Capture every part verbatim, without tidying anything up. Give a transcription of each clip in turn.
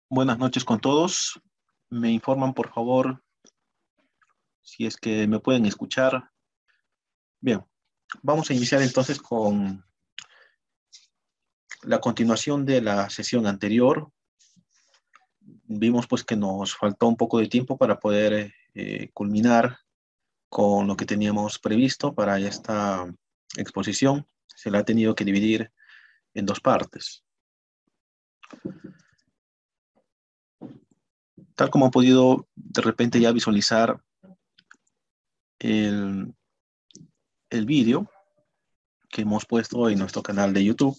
Buenas noches con todos. Me informan, por favor, si es que me pueden escuchar. Bien, vamos a iniciar entonces con la continuación de la sesión anterior. Vimos pues que nos faltó un poco de tiempo para poder eh, culminar con lo que teníamos previsto para esta exposición. Se la ha tenido que dividir en dos partes. Tal como han podido de repente ya visualizar el, el vídeo que hemos puesto en nuestro canal de YouTube,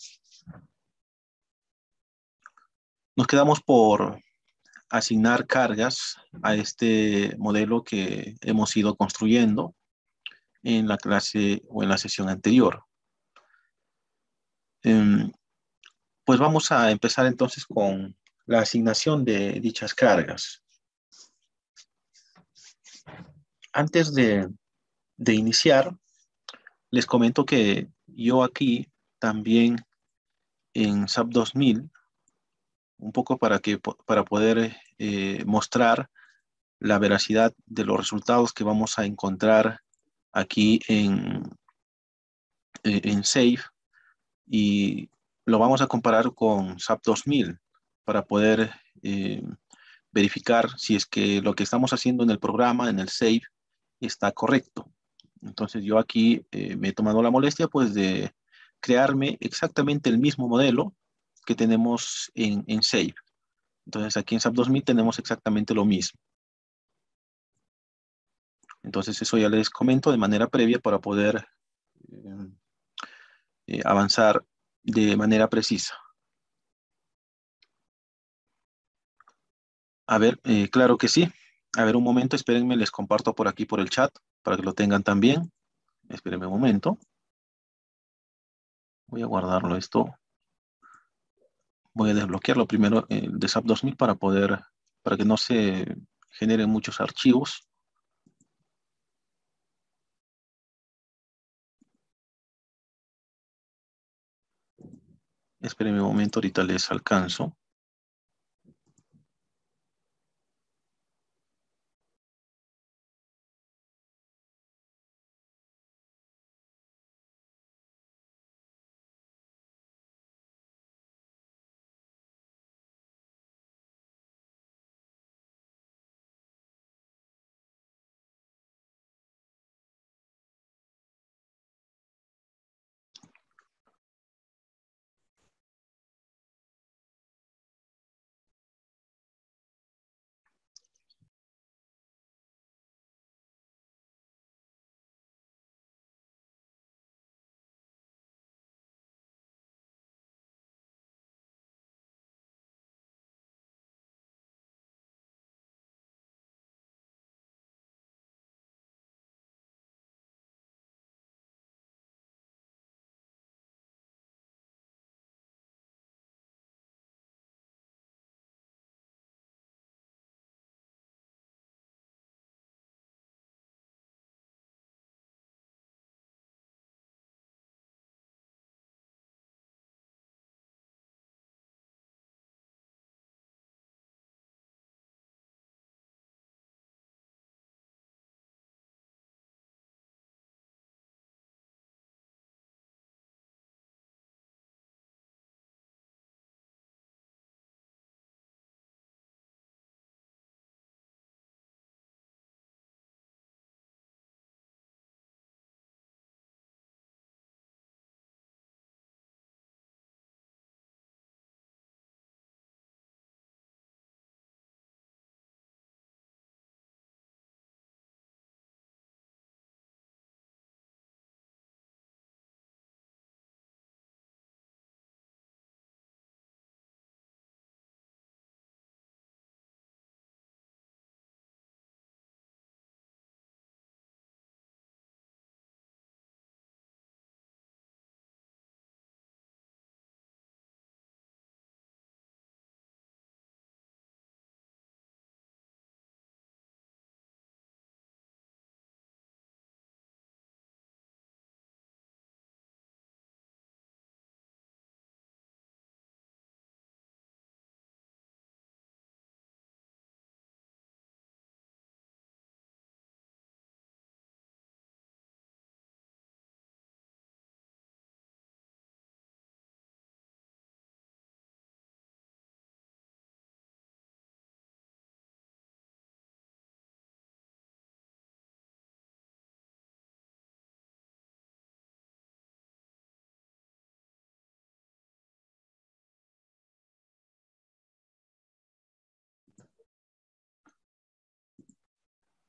nos quedamos por asignar cargas a este modelo que hemos ido construyendo en la clase o en la sesión anterior. Em, pues vamos a empezar entonces con la asignación de dichas cargas. Antes de, de iniciar, les comento que yo aquí también en SAP dos mil, un poco para, que, para poder eh, mostrar la veracidad de los resultados que vamos a encontrar aquí en, eh, en SAFe, y lo vamos a comparar con SAP dos mil para poder eh, verificar si es que lo que estamos haciendo en el programa, en el SAFe, está correcto. Entonces yo aquí eh, me he tomado la molestia pues de crearme exactamente el mismo modelo que tenemos en, en SAFe. Entonces aquí en SAP dos mil tenemos exactamente lo mismo. Entonces eso ya les comento de manera previa para poder eh, eh, avanzar de manera precisa. A ver, eh, claro que sí. A ver, un momento, espérenme, les comparto por aquí por el chat para que lo tengan también. Espérenme un momento. Voy a guardarlo esto. Voy a desbloquearlo primero el de SAP dos mil para poder, para que no se generen muchos archivos. Espérenme un momento, ahorita les alcanzo.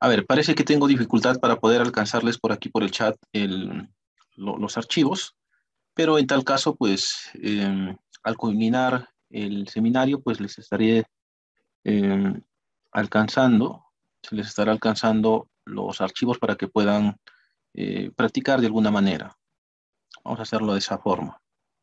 A ver, parece que tengo dificultad para poder alcanzarles por aquí por el chat el- lo- los archivos, pero en tal caso, pues eh, al culminar el seminario, pues les estaré eh, alcanzando, se les estará alcanzando los archivos para que puedan eh, practicar de alguna manera. Vamos a hacerlo de esa forma.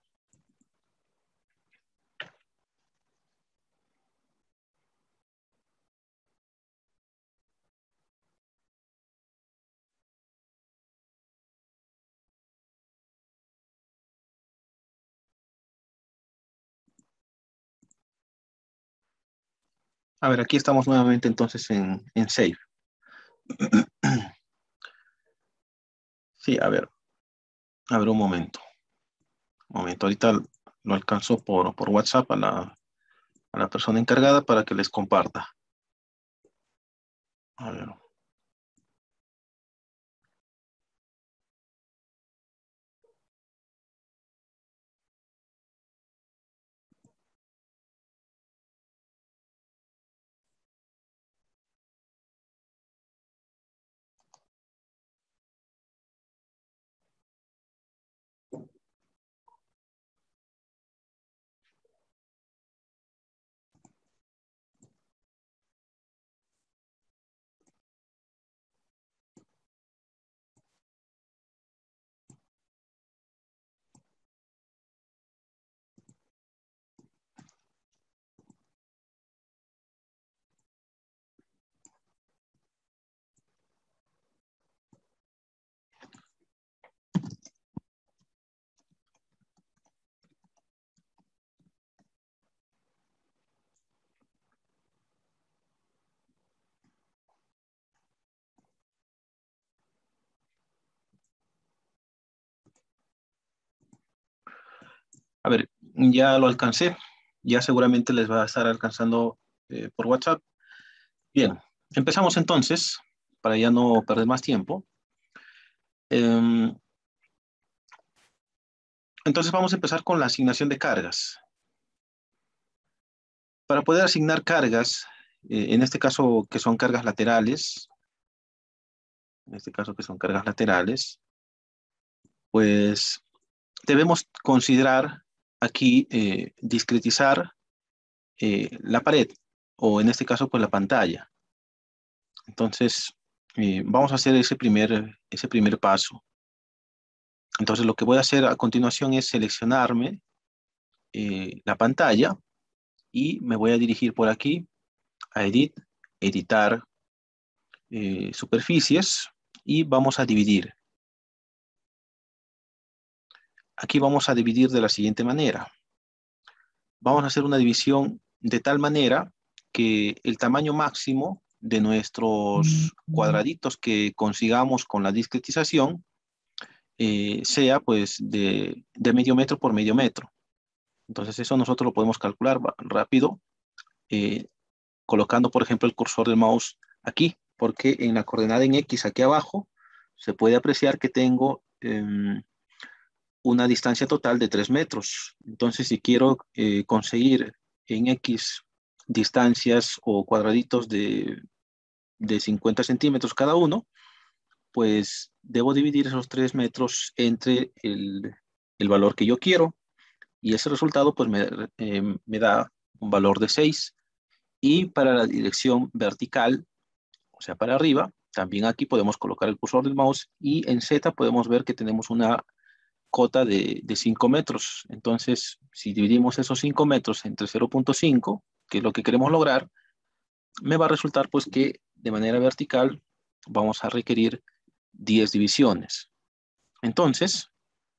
A ver, aquí estamos nuevamente entonces en, en Save. Sí, a ver, a ver un momento. Un momento, ahorita lo alcanzo por, por WhatsApp a la, a la persona encargada para que les comparta. A ver. A ver, ya lo alcancé. Ya seguramente les va a estar alcanzando eh, por WhatsApp. Bien, empezamos entonces, para ya no perder más tiempo. Em, entonces vamos a empezar con la asignación de cargas. Para poder asignar cargas, eh, en este caso que son cargas laterales, en este caso que son cargas laterales, pues debemos considerar aquí eh, discretizar eh, la pared o en este caso pues la pantalla. Entonces eh, vamos a hacer ese primer, ese primer paso. Entonces lo que voy a hacer a continuación es seleccionarme eh, la pantalla y me voy a dirigir por aquí a Edit, editar eh, superficies y vamos a dividir. Aquí vamos a dividir de la siguiente manera. Vamos a hacer una división de tal manera que el tamaño máximo de nuestros cuadraditos que consigamos con la discretización eh, sea pues de, de medio metro por medio metro. Entonces eso nosotros lo podemos calcular rápido eh, colocando por ejemplo el cursor del mouse aquí, porque en la coordenada en X aquí abajo se puede apreciar que tengo eh, una distancia total de tres metros. Entonces, si quiero eh, conseguir en X distancias o cuadraditos de, de cincuenta centímetros cada uno, pues debo dividir esos tres metros entre el, el valor que yo quiero y ese resultado pues me, eh, me da un valor de seis. Y para la dirección vertical, o sea, para arriba, también aquí podemos colocar el cursor del mouse y en Z podemos ver que tenemos una cota de, de cinco metros. Entonces, si dividimos esos cinco metros entre cero punto cinco, que es lo que queremos lograr, me va a resultar pues que de manera vertical vamos a requerir diez divisiones. Entonces,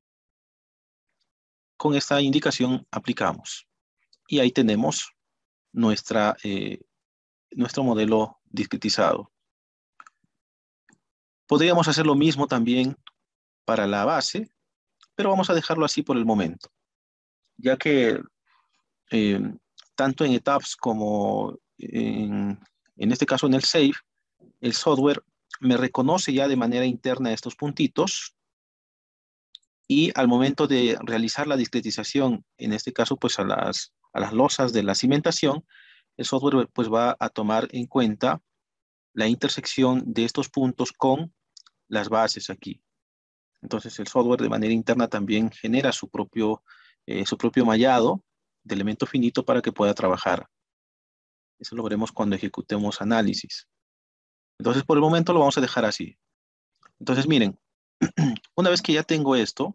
con esta indicación aplicamos. Y ahí tenemos nuestra, eh, nuestro modelo discretizado. Podríamos hacer lo mismo también para la base, pero vamos a dejarlo así por el momento, ya que eh, tanto en ETABS como en, en este caso en el Save, el software me reconoce ya de manera interna estos puntitos y al momento de realizar la discretización, en este caso pues a las, a las losas de la cimentación, el software pues va a tomar en cuenta la intersección de estos puntos con las bases aquí. Entonces el software de manera interna también genera su propio, eh, su propio mallado de elemento finito para que pueda trabajar. Eso lo veremos cuando ejecutemos análisis. Entonces por el momento lo vamos a dejar así. Entonces miren, una vez que ya tengo esto,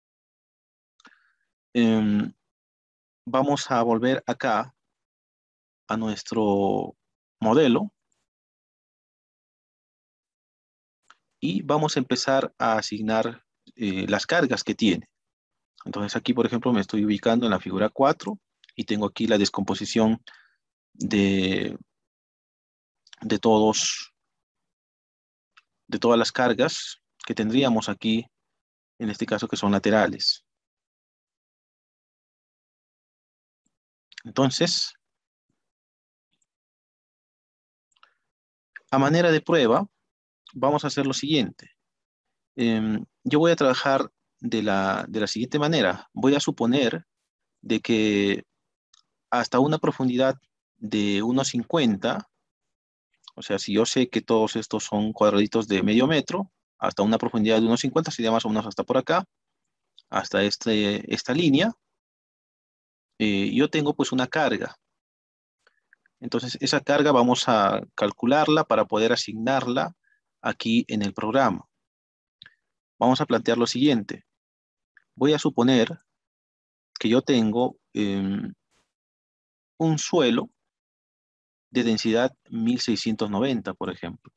eh, vamos a volver acá a nuestro modelo y vamos a empezar a asignar eh, las cargas que tiene. Entonces aquí, por ejemplo, me estoy ubicando en la figura cuatro y tengo aquí la descomposición de, de todos, de todas las cargas que tendríamos aquí, en este caso que son laterales. Entonces, a manera de prueba, vamos a hacer lo siguiente. Eh, yo voy a trabajar de la, de la siguiente manera. Voy a suponer de que hasta una profundidad de uno cincuenta, o sea, si yo sé que todos estos son cuadraditos de medio metro, hasta una profundidad de uno cincuenta sería más o menos hasta por acá, hasta este, esta línea, eh, yo tengo pues una carga. Entonces, esa carga vamos a calcularla para poder asignarla aquí en el programa. Vamos a plantear lo siguiente. Voy a suponer que yo tengo eh, un suelo de densidad mil seiscientos noventa, por ejemplo.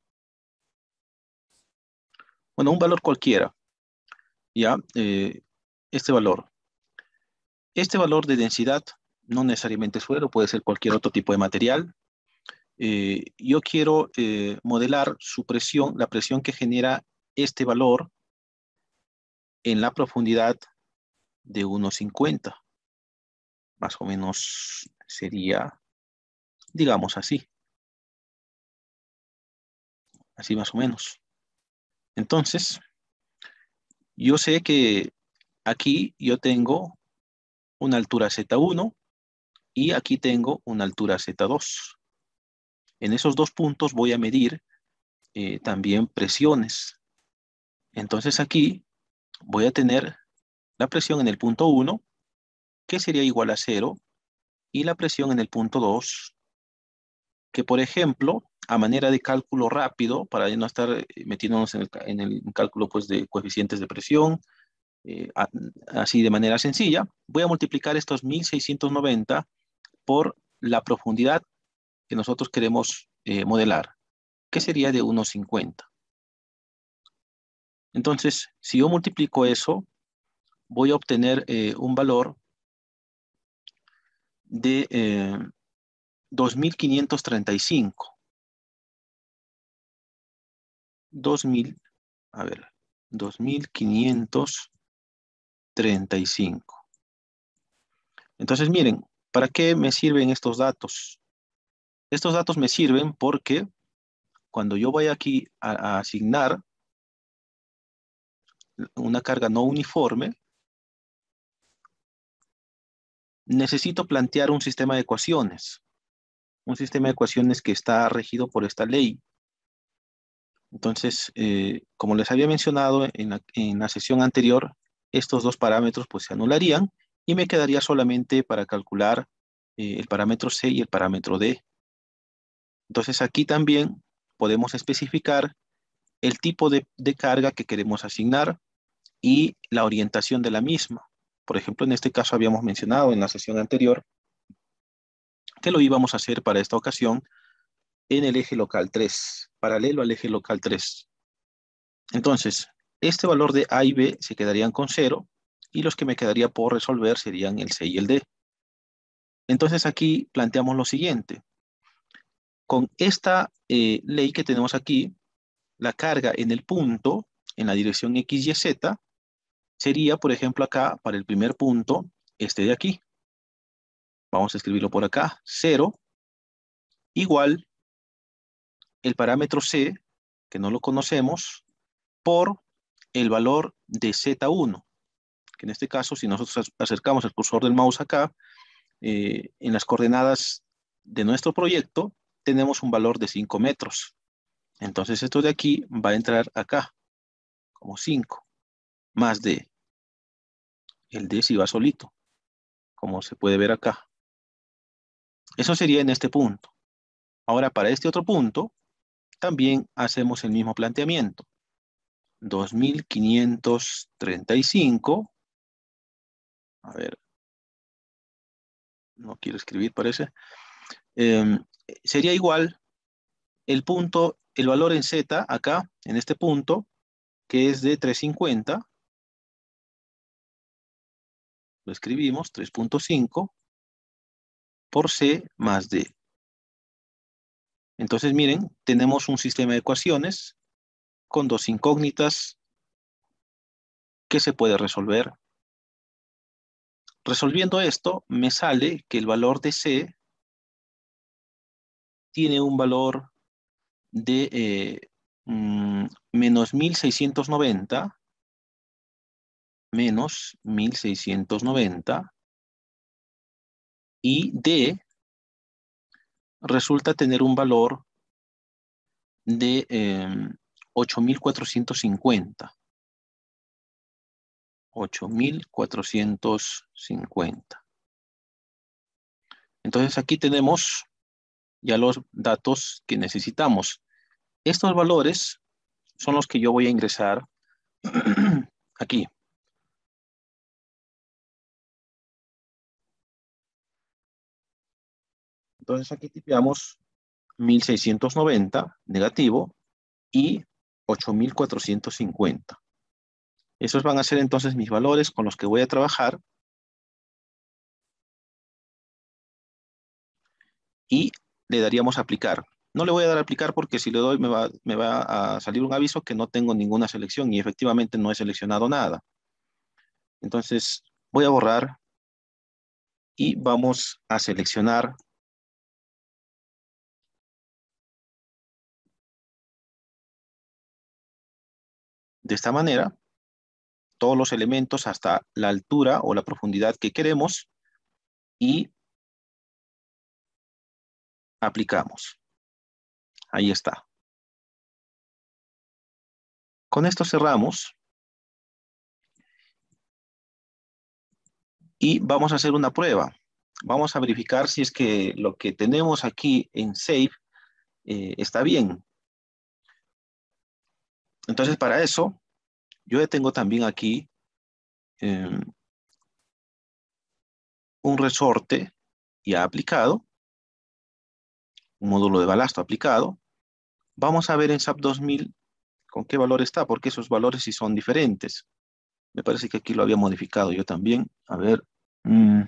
Bueno, un valor cualquiera, ¿ya? Eh, este valor. Este valor de densidad no necesariamente suelo, puede ser cualquier otro tipo de material. Eh, yo quiero eh, modelar su presión, la presión que genera este valor en la profundidad de uno cincuenta. Más o menos sería, digamos así, así más o menos. Entonces, yo sé que aquí yo tengo una altura Z uno y aquí tengo una altura Z dos. En esos dos puntos voy a medir eh, también presiones. Entonces aquí voy a tener la presión en el punto uno, que sería igual a cero, y la presión en el punto dos, que por ejemplo, a manera de cálculo rápido, para no estar eh, metiéndonos en el, en el cálculo pues, de coeficientes de presión, eh, a, así de manera sencilla, voy a multiplicar estos mil seiscientos noventa por la profundidad que nosotros queremos eh, modelar, que sería de uno cincuenta. Entonces, si yo multiplico eso, voy a obtener eh, un valor de eh, dos mil quinientos treinta y cinco. dos mil, a ver, dos mil quinientos treinta y cinco. Entonces, miren, ¿para qué me sirven estos datos? Estos datos me sirven porque cuando yo voy aquí a, a asignar una carga no uniforme, necesito plantear un sistema de ecuaciones, un sistema de ecuaciones que está regido por esta ley. Entonces, eh, como les había mencionado en la, en la sesión anterior, estos dos parámetros pues se anularían y me quedaría solamente para calcular eh, el parámetro C y el parámetro D. Entonces aquí también podemos especificar el tipo de, de carga que queremos asignar y la orientación de la misma. Por ejemplo, en este caso habíamos mencionado en la sesión anterior que lo íbamos a hacer para esta ocasión en el eje local tres, paralelo al eje local tres. Entonces, este valor de A y B se quedarían con cero y los que me quedaría por resolver serían el C y el D. Entonces aquí planteamos lo siguiente. Con esta eh, ley que tenemos aquí, la carga en el punto, en la dirección X, Y, Z, sería, por ejemplo, acá, para el primer punto, este de aquí. Vamos a escribirlo por acá. cero igual el parámetro C, que no lo conocemos, por el valor de Z uno. Que en este caso, si nosotros acercamos el cursor del mouse acá, eh, en las coordenadas de nuestro proyecto, tenemos un valor de cinco metros. Entonces esto de aquí va a entrar acá, como cinco, más D. El D sí va solito, como se puede ver acá. Eso sería en este punto. Ahora, para este otro punto, también hacemos el mismo planteamiento. dos mil quinientos treinta y cinco. A ver, no quiero escribir, parece. Eh, sería igual el punto, el valor en Z acá, en este punto, que es de trescientos cincuenta. Lo escribimos, tres punto cinco por C más D. Entonces, miren, tenemos un sistema de ecuaciones con dos incógnitas que se puede resolver. Resolviendo esto, me sale que el valor de C tiene un valor de eh, mm, menos mil seiscientos noventa, menos mil seiscientos noventa, y D resulta tener un valor de eh, ocho mil cuatrocientos cincuenta. ocho mil cuatrocientos cincuenta. Entonces aquí tenemos ya los datos que necesitamos. Estos valores son los que yo voy a ingresar aquí. Entonces aquí tipeamos mil seiscientos noventa negativo y ocho mil cuatrocientos cincuenta. Esos van a ser entonces mis valores con los que voy a trabajar y le daríamos a aplicar. No le voy a dar a aplicar porque si le doy me va, me va a salir un aviso que no tengo ninguna selección y efectivamente no he seleccionado nada. Entonces voy a borrar y vamos a seleccionar de esta manera todos los elementos hasta la altura o la profundidad que queremos y aplicamos. Ahí está. Con esto cerramos y vamos a hacer una prueba. Vamos a verificar si es que lo que tenemos aquí en Save eh, está bien. Entonces, para eso, yo ya tengo también aquí eh, un resorte ya aplicado, un módulo de balasto aplicado. Vamos a ver en SAP dos mil con qué valor está, porque esos valores sí son diferentes. Me parece que aquí lo había modificado yo también. A ver. Mmm,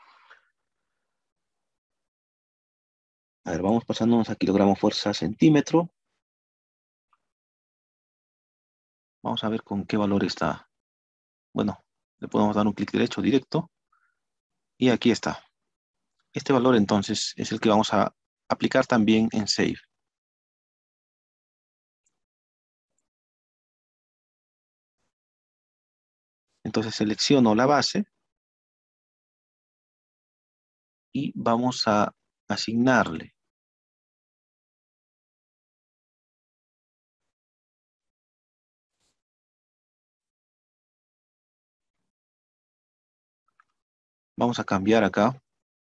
a ver, vamos pasándonos a kilogramo fuerza centímetro. Vamos a ver con qué valor está. Bueno, le podemos dar un clic derecho directo. Y aquí está. Este valor entonces es el que vamos a aplicar también en Save. Entonces selecciono la base y vamos a asignarle. Vamos a cambiar acá.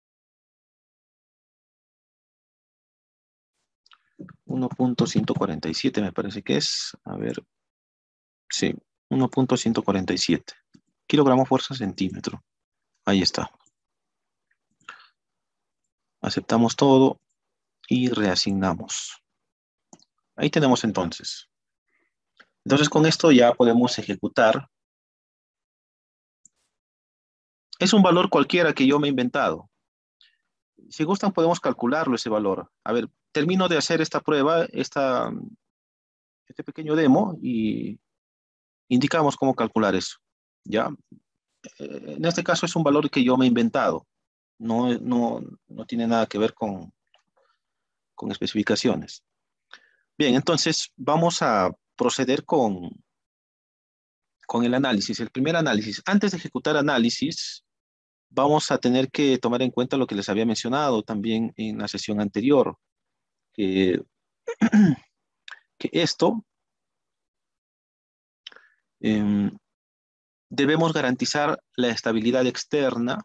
uno punto ciento cuarenta y siete me parece que es. A ver. Sí, uno punto ciento cuarenta y siete. Kilogramo fuerza centímetro. Ahí está. Aceptamos todo y reasignamos. Ahí tenemos entonces. Entonces con esto ya podemos ejecutar. Es un valor cualquiera que yo me he inventado. Si gustan podemos calcularlo ese valor. A ver, termino de hacer esta prueba, esta, este pequeño demo y indicamos cómo calcular eso. ¿Ya? Eh, En este caso es un valor que yo me he inventado. No, no, no tiene nada que ver con, con especificaciones. Bien, entonces vamos a proceder con, con el análisis. El primer análisis. Antes de ejecutar análisis, vamos a tener que tomar en cuenta lo que les había mencionado también en la sesión anterior, que, que esto eh, debemos garantizar la estabilidad externa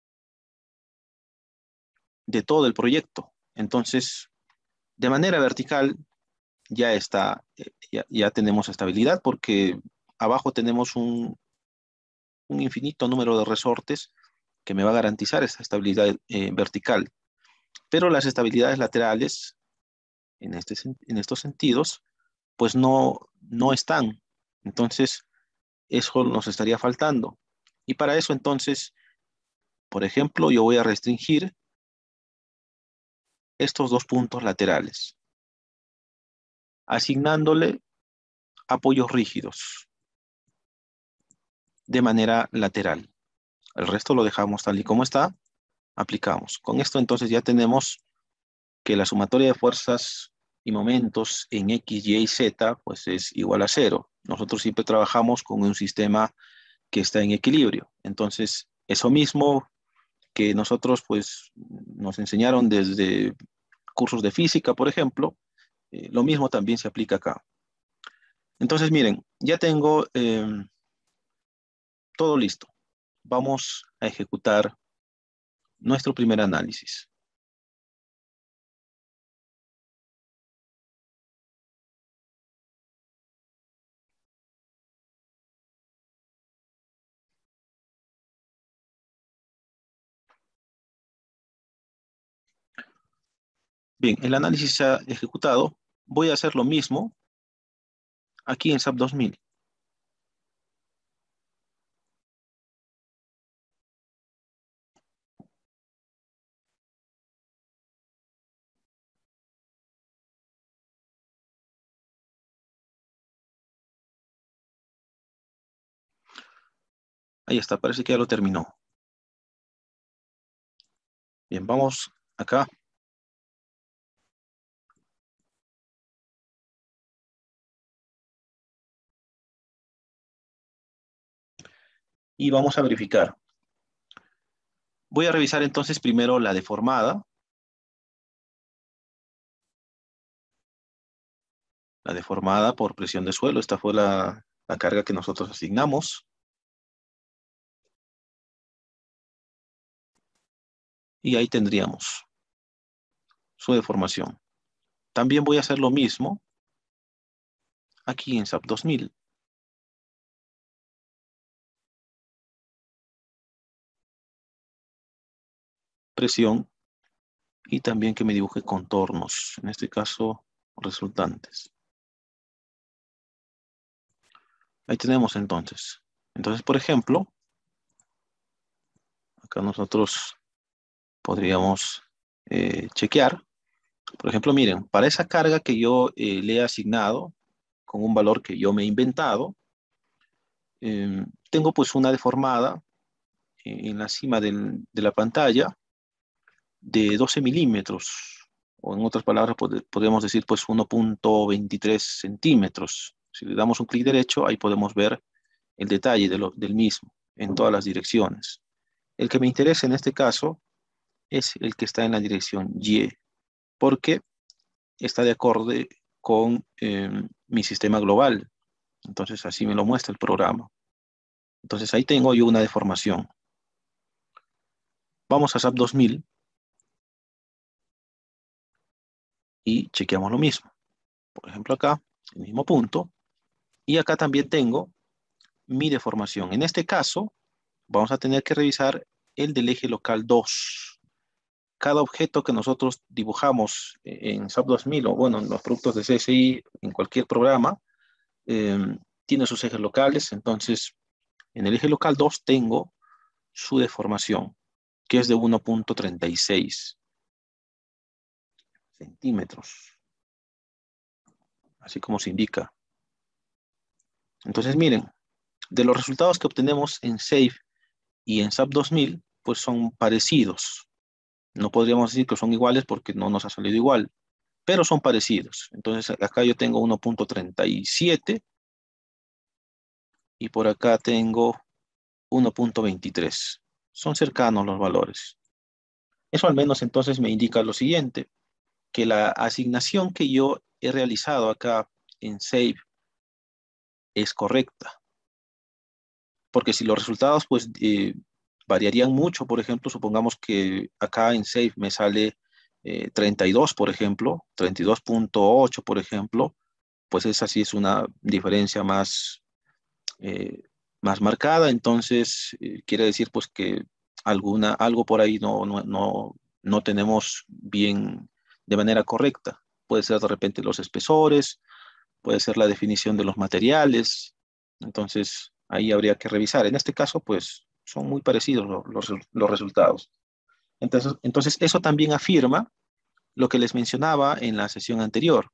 de todo el proyecto. Entonces, de manera vertical ya está, eh, ya, ya tenemos estabilidad porque abajo tenemos un, un infinito número de resortes que me va a garantizar esta estabilidad eh, vertical. Pero las estabilidades laterales, en, este, en estos sentidos, pues no, no están. Entonces, eso nos estaría faltando. Y para eso, entonces, por ejemplo, yo voy a restringir estos dos puntos laterales, asignándole apoyos rígidos de manera lateral. El resto lo dejamos tal y como está, aplicamos. Con esto entonces ya tenemos que la sumatoria de fuerzas y momentos en X, Y y Z pues es igual a cero. Nosotros siempre trabajamos con un sistema que está en equilibrio. Entonces, eso mismo que nosotros pues nos enseñaron desde cursos de física, por ejemplo, eh, lo mismo también se aplica acá. Entonces, miren, ya tengo eh, todo listo. Vamos a ejecutar nuestro primer análisis. Bien, el análisis se ha ejecutado. Voy a hacer lo mismo aquí en SAP dos mil. Ahí está, parece que ya lo terminó. Bien, vamos acá. Y vamos a verificar. Voy a revisar entonces primero la deformada. La deformada por presión de suelo. Esta fue la, la carga que nosotros asignamos. Y ahí tendríamos su deformación. También voy a hacer lo mismo aquí en SAP dos mil. Presión y también que me dibuje contornos, en este caso resultantes. Ahí tenemos entonces. Entonces, por ejemplo, acá nosotros podríamos eh, chequear. Por ejemplo, miren, para esa carga que yo eh, le he asignado con un valor que yo me he inventado, eh, tengo pues una deformada eh, en la cima del, de la pantalla de doce milímetros, o en otras palabras pod podemos decir pues uno punto veintitrés centímetros. Si le damos un clic derecho, ahí podemos ver el detalle de lo, del mismo en todas las direcciones. El que me interesa en este caso es el que está en la dirección Y, porque está de acorde con eh, mi sistema global. Entonces así me lo muestra el programa. Entonces ahí tengo yo una deformación. Vamos a SAP dos mil y chequeamos lo mismo. Por ejemplo acá, el mismo punto. Y acá también tengo mi deformación. En este caso, vamos a tener que revisar el del eje local dos. Cada objeto que nosotros dibujamos en SAP dos mil o bueno, en los productos de C S I, en cualquier programa, eh, tiene sus ejes locales. Entonces, en el eje local dos tengo su deformación, que es de uno punto treinta y seis centímetros, así como se indica. Entonces, miren, de los resultados que obtenemos en SAFE y en SAP dos mil, pues son parecidos. No podríamos decir que son iguales porque no nos ha salido igual, pero son parecidos. Entonces, acá yo tengo uno punto treinta y siete y por acá tengo uno punto veintitrés. Son cercanos los valores. Eso al menos entonces me indica lo siguiente, que la asignación que yo he realizado acá en Save es correcta. Porque si los resultados pues eh, variarían mucho, por ejemplo, supongamos que acá en Save me sale eh, treinta y dos, por ejemplo, treinta y dos punto ocho, por ejemplo, pues esa sí es una diferencia más, eh, más marcada. Entonces eh, quiere decir pues que alguna, algo por ahí no, no, no, no tenemos bien de manera correcta. Puede ser de repente los espesores, puede ser la definición de los materiales. Entonces ahí habría que revisar. En este caso pues son muy parecidos lo- los, los resultados. Entonces, entonces eso también afirma lo que les mencionaba en la sesión anterior,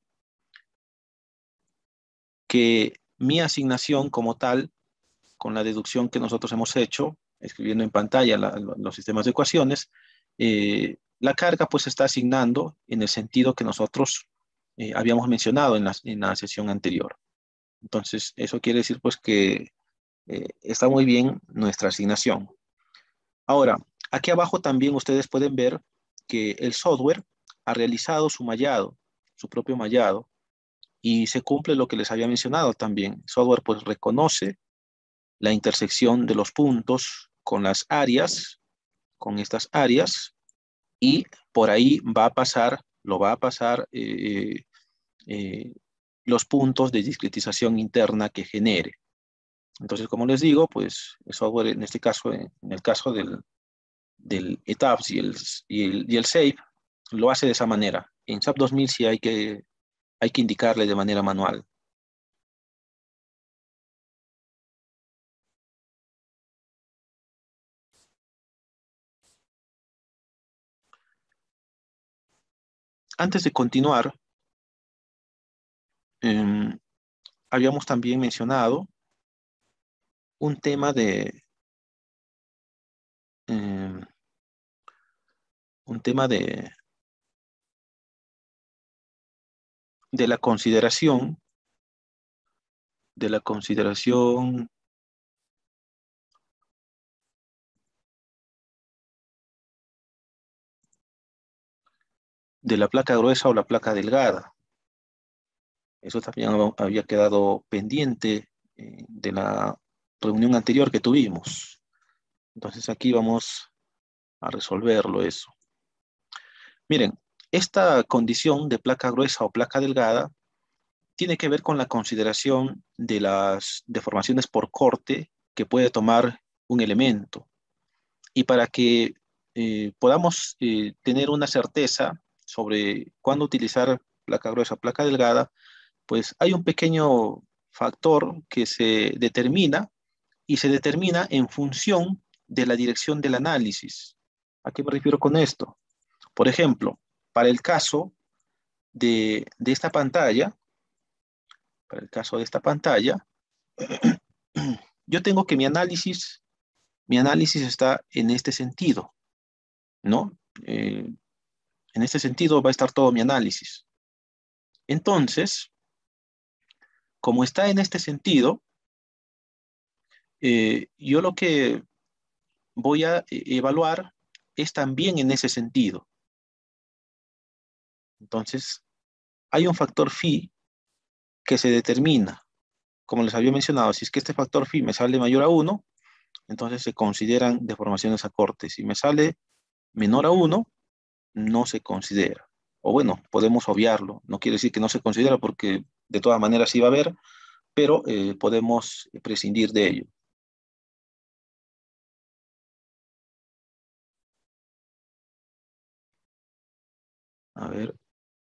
que mi asignación como tal, con la deducción que nosotros hemos hecho, escribiendo en pantalla la- los sistemas de ecuaciones, eh, la carga pues se está asignando en el sentido que nosotros eh, habíamos mencionado en la, en la sesión anterior. Entonces, eso quiere decir pues que eh, está muy bien nuestra asignación. Ahora, aquí abajo también ustedes pueden ver que el software ha realizado su mallado, su propio mallado, y se cumple lo que les había mencionado también. El software pues reconoce la intersección de los puntos con las áreas, con estas áreas, y por ahí va a pasar, lo va a pasar eh, eh, los puntos de discretización interna que genere. Entonces, como les digo, pues el software en este caso, en, en el caso del, del E T A B S y el, y el, y el SAFE, lo hace de esa manera. En SAP dos mil sí hay que, hay que indicarle de manera manual. Antes de continuar, eh, habíamos también mencionado un tema de, eh, un tema de, de la consideración, de la consideración de la placa gruesa o la placa delgada. Eso también había quedado pendiente eh, de la reunión anterior que tuvimos. Entonces aquí vamos a resolverlo eso. Miren, esta condición de placa gruesa o placa delgada tiene que ver con la consideración de las deformaciones por corte que puede tomar un elemento. Y para que eh, podamos eh, tener una certeza sobre cuándo utilizar placa gruesa o placa delgada, pues hay un pequeño factor que se determina y se determina en función de la dirección del análisis. ¿A qué me refiero con esto? Por ejemplo, para el caso de, de esta pantalla, para el caso de esta pantalla, yo tengo que mi análisis, mi análisis está en este sentido, ¿no? Eh, en este sentido va a estar todo mi análisis. Entonces, como está en este sentido, eh, yo lo que voy a eh, evaluar es también en ese sentido. Entonces, hay un factor phi que se determina. Como les había mencionado, si es que este factor phi me sale mayor a uno, entonces se consideran deformaciones a corte. Si me sale menor a uno, no se considera. O bueno, podemos obviarlo. No quiere decir que no se considera porque de todas maneras sí va a haber, pero eh, podemos prescindir de ello. A ver,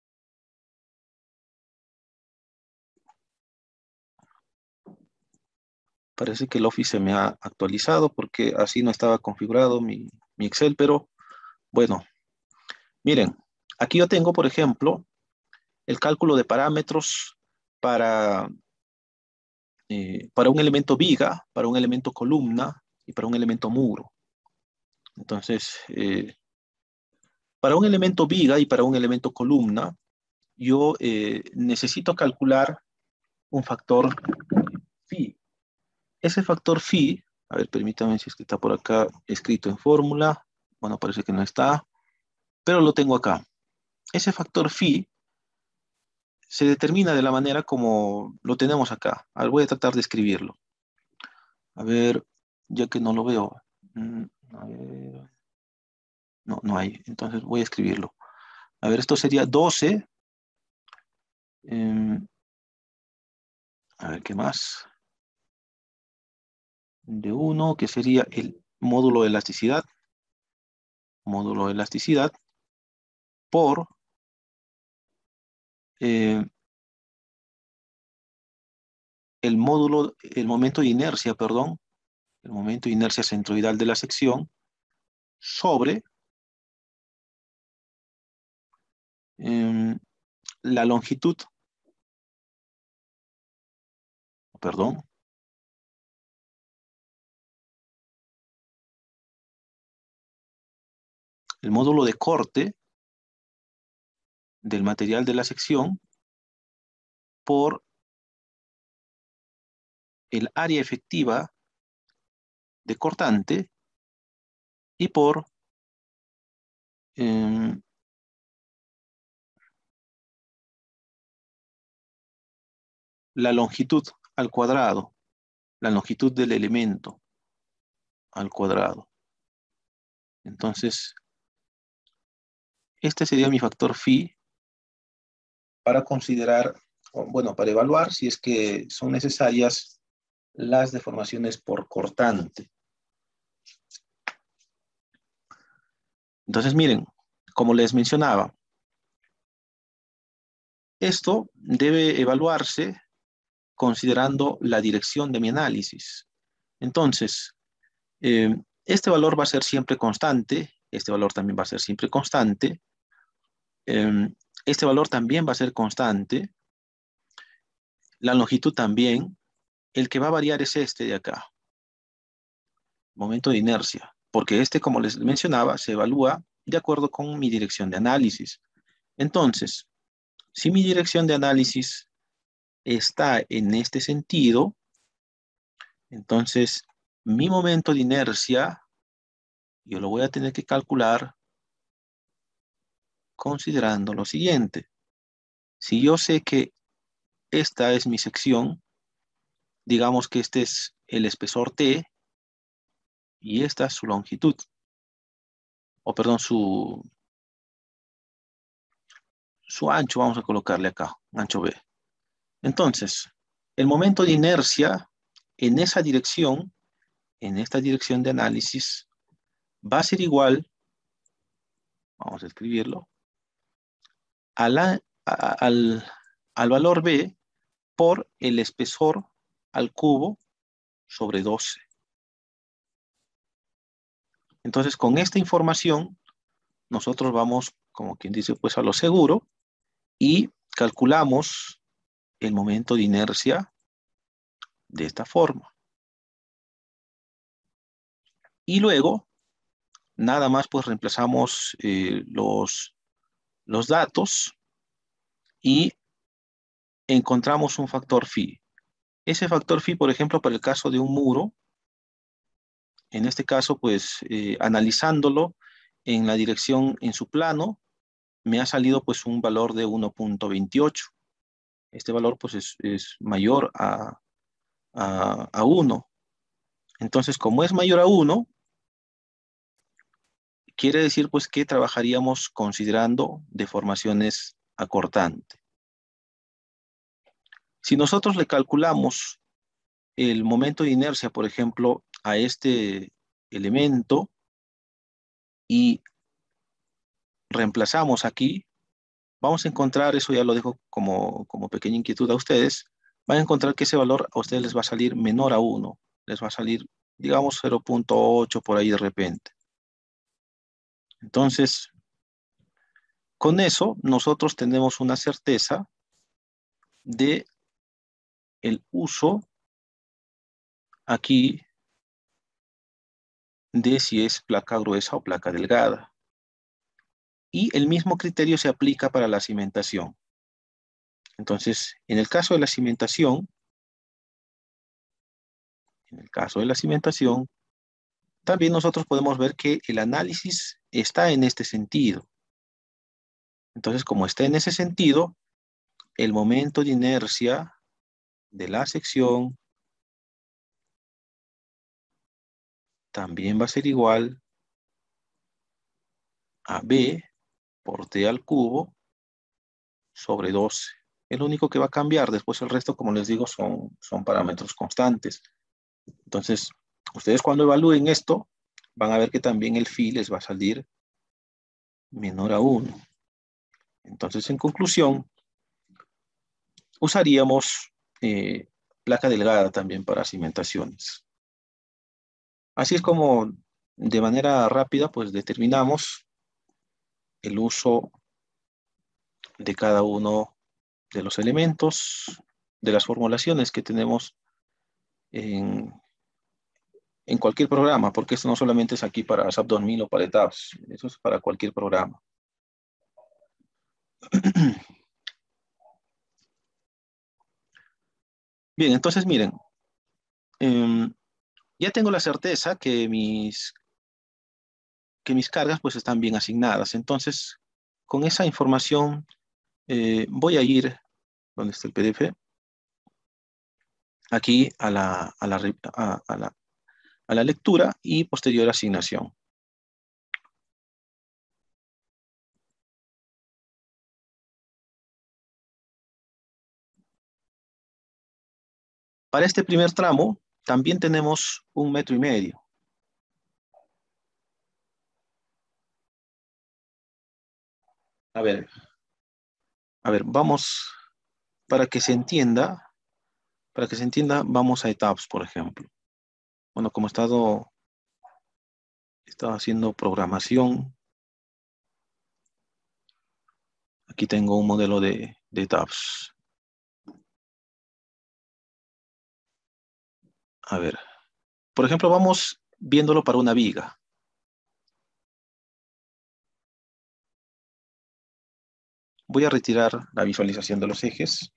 parece que el Office se me ha actualizado porque así no estaba configurado mi, mi Excel, pero bueno, miren, aquí yo tengo, por ejemplo, el cálculo de parámetros para, eh, para un elemento viga, para un elemento columna y para un elemento muro. Entonces, eh, para un elemento viga y para un elemento columna, yo eh, necesito calcular un factor phi. Ese factor phi, a ver, permítame si es que está por acá escrito en fórmula. Bueno, parece que no está, pero lo tengo acá. Ese factor phi se determina de la manera como lo tenemos acá. A ver, voy a tratar de escribirlo. A ver, ya que no lo veo. Mm, a ver. No, no hay. Entonces voy a escribirlo. A ver, esto sería doce. em, a ver, ¿qué más? De uno, que sería el módulo de elasticidad. Módulo de elasticidad por eh, el módulo, el momento de inercia, perdón, el momento de inercia centroidal de la sección sobre em, la longitud, perdón, el módulo de corte del material de la sección por el área efectiva de cortante y por em, la longitud al cuadrado, la longitud del elemento al cuadrado. Entonces, este sería mi factor phi para considerar, o, bueno, para evaluar si es que son necesarias las deformaciones por cortante. Entonces, miren, como les mencionaba, esto debe evaluarse considerando la dirección de mi análisis. Entonces, eh, este valor va a ser siempre constante, este valor también va a ser siempre constante, eh, este valor también va a ser constante, la longitud también, el que va a variar es este de acá, momento de inercia, porque este, como les mencionaba, se evalúa de acuerdo con mi dirección de análisis. Entonces, si mi dirección de análisis está en este sentido, entonces mi momento de inercia, yo lo voy a tener que calcular considerando lo siguiente. Si yo sé que esta es mi sección, digamos que este es el espesor T y esta es su longitud, o perdón, su, su ancho, vamos a colocarle acá, ancho B. Entonces, el momento de inercia en esa dirección, en esta dirección de análisis, va a ser igual, vamos a escribirlo, a la, a, al, al valor B por el espesor al cubo sobre doce. Entonces, con esta información, nosotros vamos, como quien dice, pues a lo seguro y calculamos el momento de inercia de esta forma. Y luego, nada más pues reemplazamos eh, los, los datos y encontramos un factor phi. Ese factor phi, por ejemplo, para el caso de un muro, en este caso, pues eh, analizándolo en la dirección, en su plano, me ha salido pues un valor de uno punto veintiocho. Este valor pues es, es mayor a, a, a uno. Entonces, como es mayor a uno, quiere decir pues que trabajaríamos considerando deformaciones acortantes. Si nosotros le calculamos el momento de inercia, por ejemplo, a este elemento y reemplazamos aquí, vamos a encontrar, eso ya lo dejo como, como pequeña inquietud a ustedes, van a encontrar que ese valor a ustedes les va a salir menor a uno, les va a salir, digamos, cero punto ocho por ahí de repente. Entonces, con eso nosotros tenemos una certeza de el uso aquí de si es placa gruesa o placa delgada. Y el mismo criterio se aplica para la cimentación. Entonces, en el caso de la cimentación, en el caso de la cimentación, también nosotros podemos ver que el análisis está en este sentido. Entonces, como está en ese sentido, el momento de inercia de la sección también va a ser igual a B por T al cubo sobre doce. Es lo único que va a cambiar. Después el resto, como les digo, son, son parámetros constantes. Entonces, ustedes cuando evalúen esto, van a ver que también el phi les va a salir menor a uno. Entonces, en conclusión, usaríamos eh, placa delgada también para cimentaciones. Así es como de manera rápida pues determinamos el uso de cada uno de los elementos, de las formulaciones que tenemos en, en cualquier programa, porque esto no solamente es aquí para SAP dos mil o para ETAPS, eso es para cualquier programa. Bien, entonces miren, eh, ya tengo la certeza que mis, que mis cargas pues están bien asignadas. Entonces, con esa información eh, voy a ir donde está el P D F, aquí a la, a la, a, a la, a la lectura y posterior asignación. Para este primer tramo también tenemos un metro y medio. A ver, a ver, vamos, para que se entienda, para que se entienda, vamos a ETAPS, por ejemplo. Bueno, como he estado, he estado haciendo programación, aquí tengo un modelo de, de ETAPS. A ver, por ejemplo, vamos viéndolo para una viga. Voy a retirar la visualización de los ejes.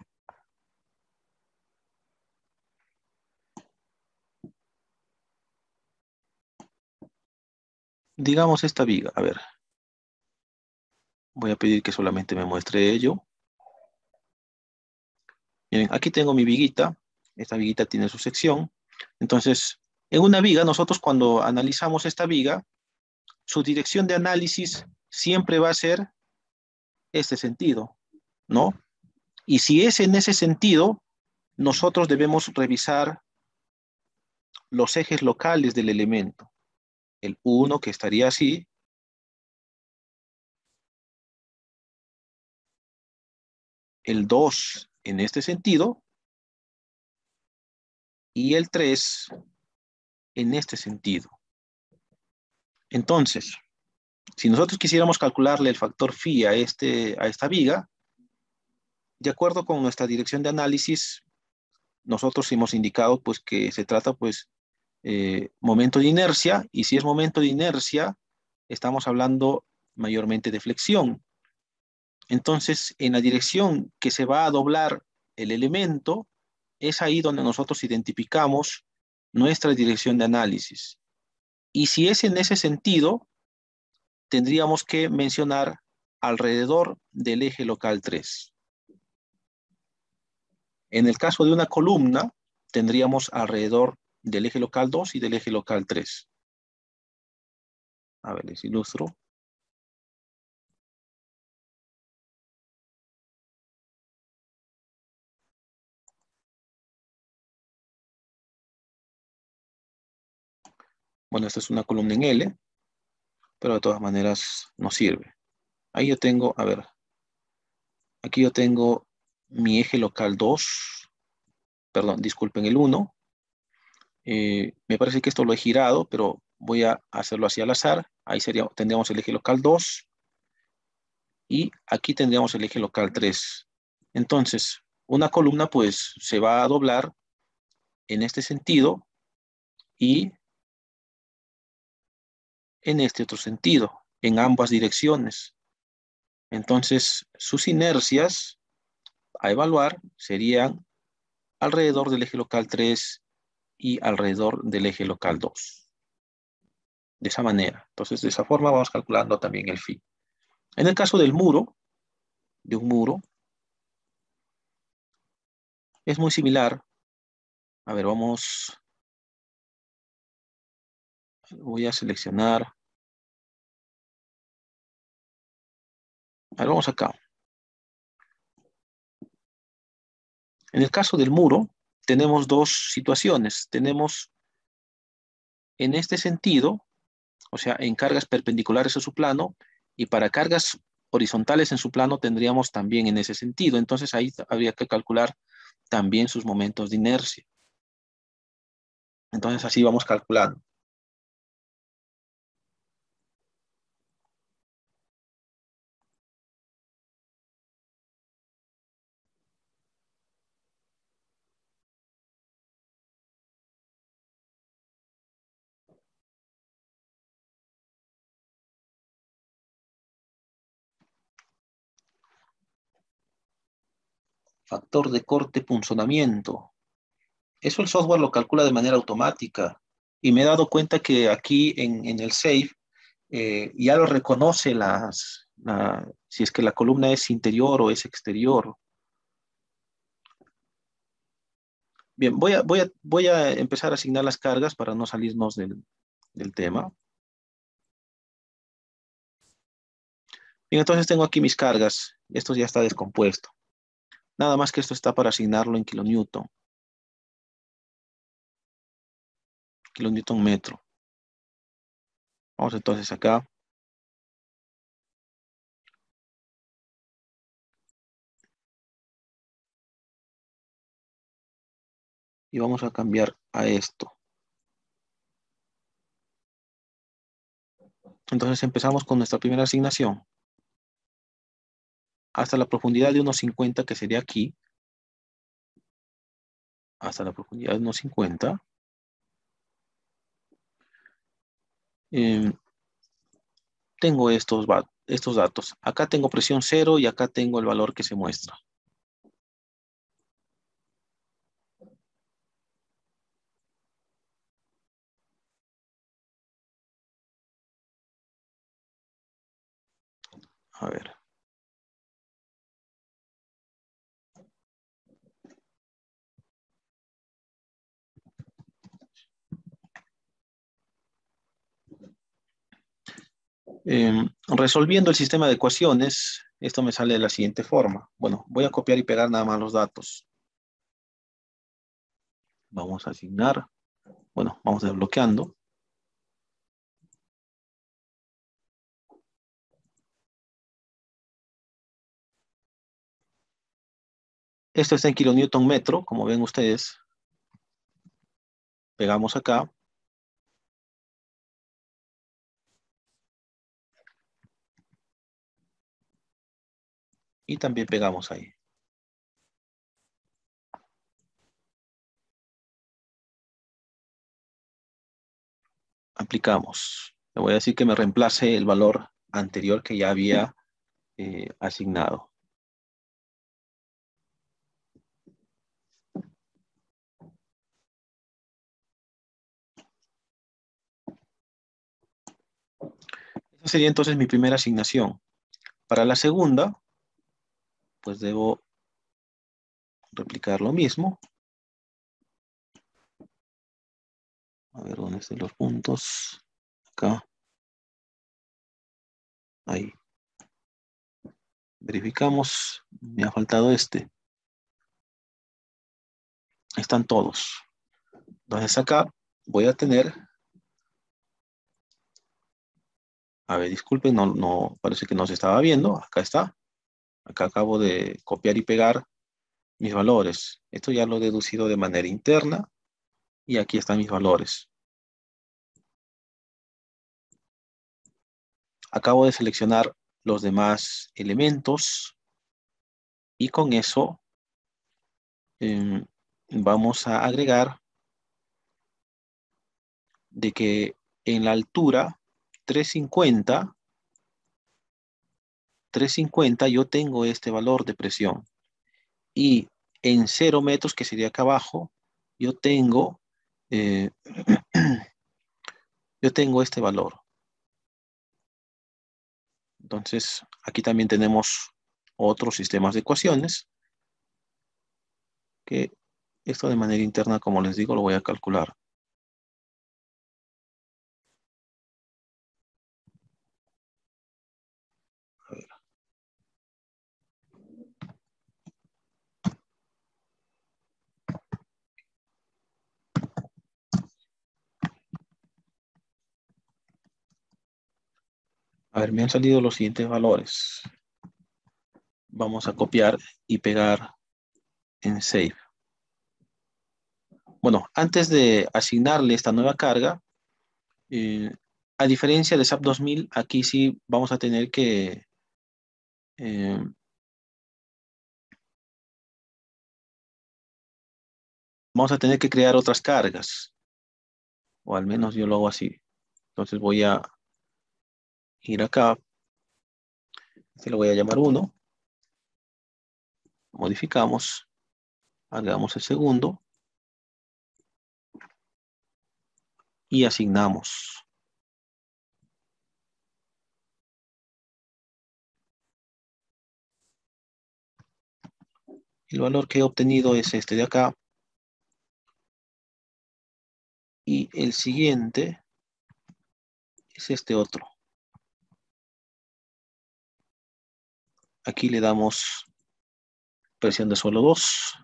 Digamos esta viga, a ver. Voy a pedir que solamente me muestre ello. Miren, aquí tengo mi viguita. Esta viguita tiene su sección. Entonces, en una viga, nosotros cuando analizamos esta viga, su dirección de análisis siempre va a ser este sentido, ¿no? Y si es en ese sentido, nosotros debemos revisar los ejes locales del elemento. El uno que estaría así. El dos en este sentido. Y el tres en este sentido. Entonces, si nosotros quisiéramos calcularle el factor phi a, este, a esta viga, de acuerdo con nuestra dirección de análisis, nosotros hemos indicado pues, que se trata pues, eh, momento de inercia, y si es momento de inercia, estamos hablando mayormente de flexión. Entonces, en la dirección que se va a doblar el elemento, es ahí donde nosotros identificamos nuestra dirección de análisis. Y si es en ese sentido, tendríamos que mencionar alrededor del eje local tres. En el caso de una columna, tendríamos alrededor del eje local dos y del eje local tres. A ver, les ilustro. Bueno, esta es una columna en L, pero de todas maneras nos sirve. Ahí yo tengo, a ver, aquí yo tengo mi eje local dos, perdón, disculpen, el uno. Eh, me parece que esto lo he girado, pero voy a hacerlo así al azar. Ahí sería, tendríamos el eje local dos y aquí tendríamos el eje local tres. Entonces, una columna pues se va a doblar en este sentido y en este otro sentido, en ambas direcciones. Entonces, sus inercias a evaluar serían alrededor del eje local tres y alrededor del eje local dos. De esa manera. Entonces, de esa forma vamos calculando también el phi. En el caso del muro, de un muro, Es muy similar. A ver, vamos, voy a seleccionar. A ver, vamos acá. En el caso del muro, tenemos dos situaciones. Tenemos en este sentido, o sea, en cargas perpendiculares a su plano, y para cargas horizontales en su plano tendríamos también en ese sentido. Entonces ahí habría que calcular también sus momentos de inercia. Entonces así vamos calculando. Factor de corte punzonamiento. Eso el software lo calcula de manera automática. Y me he dado cuenta que aquí en, en el SAFE eh, ya lo reconoce las, la, si es que la columna es interior o es exterior. Bien, voy a, voy a, voy a empezar a asignar las cargas para no salirnos del, del tema. Bien, entonces tengo aquí mis cargas. Esto ya está descompuesto. Nada más que esto está para asignarlo en kilonewton. Kilonewton metro. Vamos entonces acá. Y vamos a cambiar a esto. Entonces empezamos con nuestra primera asignación. Hasta la profundidad de unos cincuenta, que sería aquí. Hasta la profundidad de unos cincuenta. Eh, tengo estos, estos datos. Acá tengo presión cero y acá tengo el valor que se muestra. A ver. Eh, resolviendo el sistema de ecuaciones, esto me sale de la siguiente forma. Bueno, voy a copiar y pegar nada más los datos. Vamos a asignar. Bueno, vamos desbloqueando. Esto está en kilonewton metro, como ven ustedes. Pegamos acá. Y también pegamos ahí. Aplicamos. Le voy a decir que me reemplace el valor anterior que ya había eh, asignado. Esa sería entonces mi primera asignación. Para la segunda, pues debo replicar lo mismo. A ver dónde están los puntos. Acá. Ahí. Verificamos. Me ha faltado este. Están todos. Entonces acá voy a tener. A ver, disculpen, no, no, parece que no se estaba viendo. Acá está. Acá acabo de copiar y pegar mis valores. Esto ya lo he deducido de manera interna. Y aquí están mis valores. Acabo de seleccionar los demás elementos. Y con eso eh, vamos a agregar de que en la altura trescientos cincuenta, trescientos cincuenta yo tengo este valor de presión. Y en cero metros, que sería acá abajo, yo tengo, eh, yo tengo este valor. Entonces, aquí también tenemos otros sistemas de ecuaciones. que esto de manera interna, como les digo, lo voy a calcular. A ver. A ver, me han salido los siguientes valores. Vamos a copiar y pegar en Save. Bueno, antes de asignarle esta nueva carga, eh, a diferencia de SAP dos mil, aquí sí vamos a tener que eh, vamos a tener que crear otras cargas, o al menos yo lo hago así. Entonces voy a ir acá, este lo voy a llamar uno, modificamos, hagamos el segundo y asignamos. El valor que he obtenido es este de acá. Y el siguiente es este otro. Aquí le damos presión de suelo dos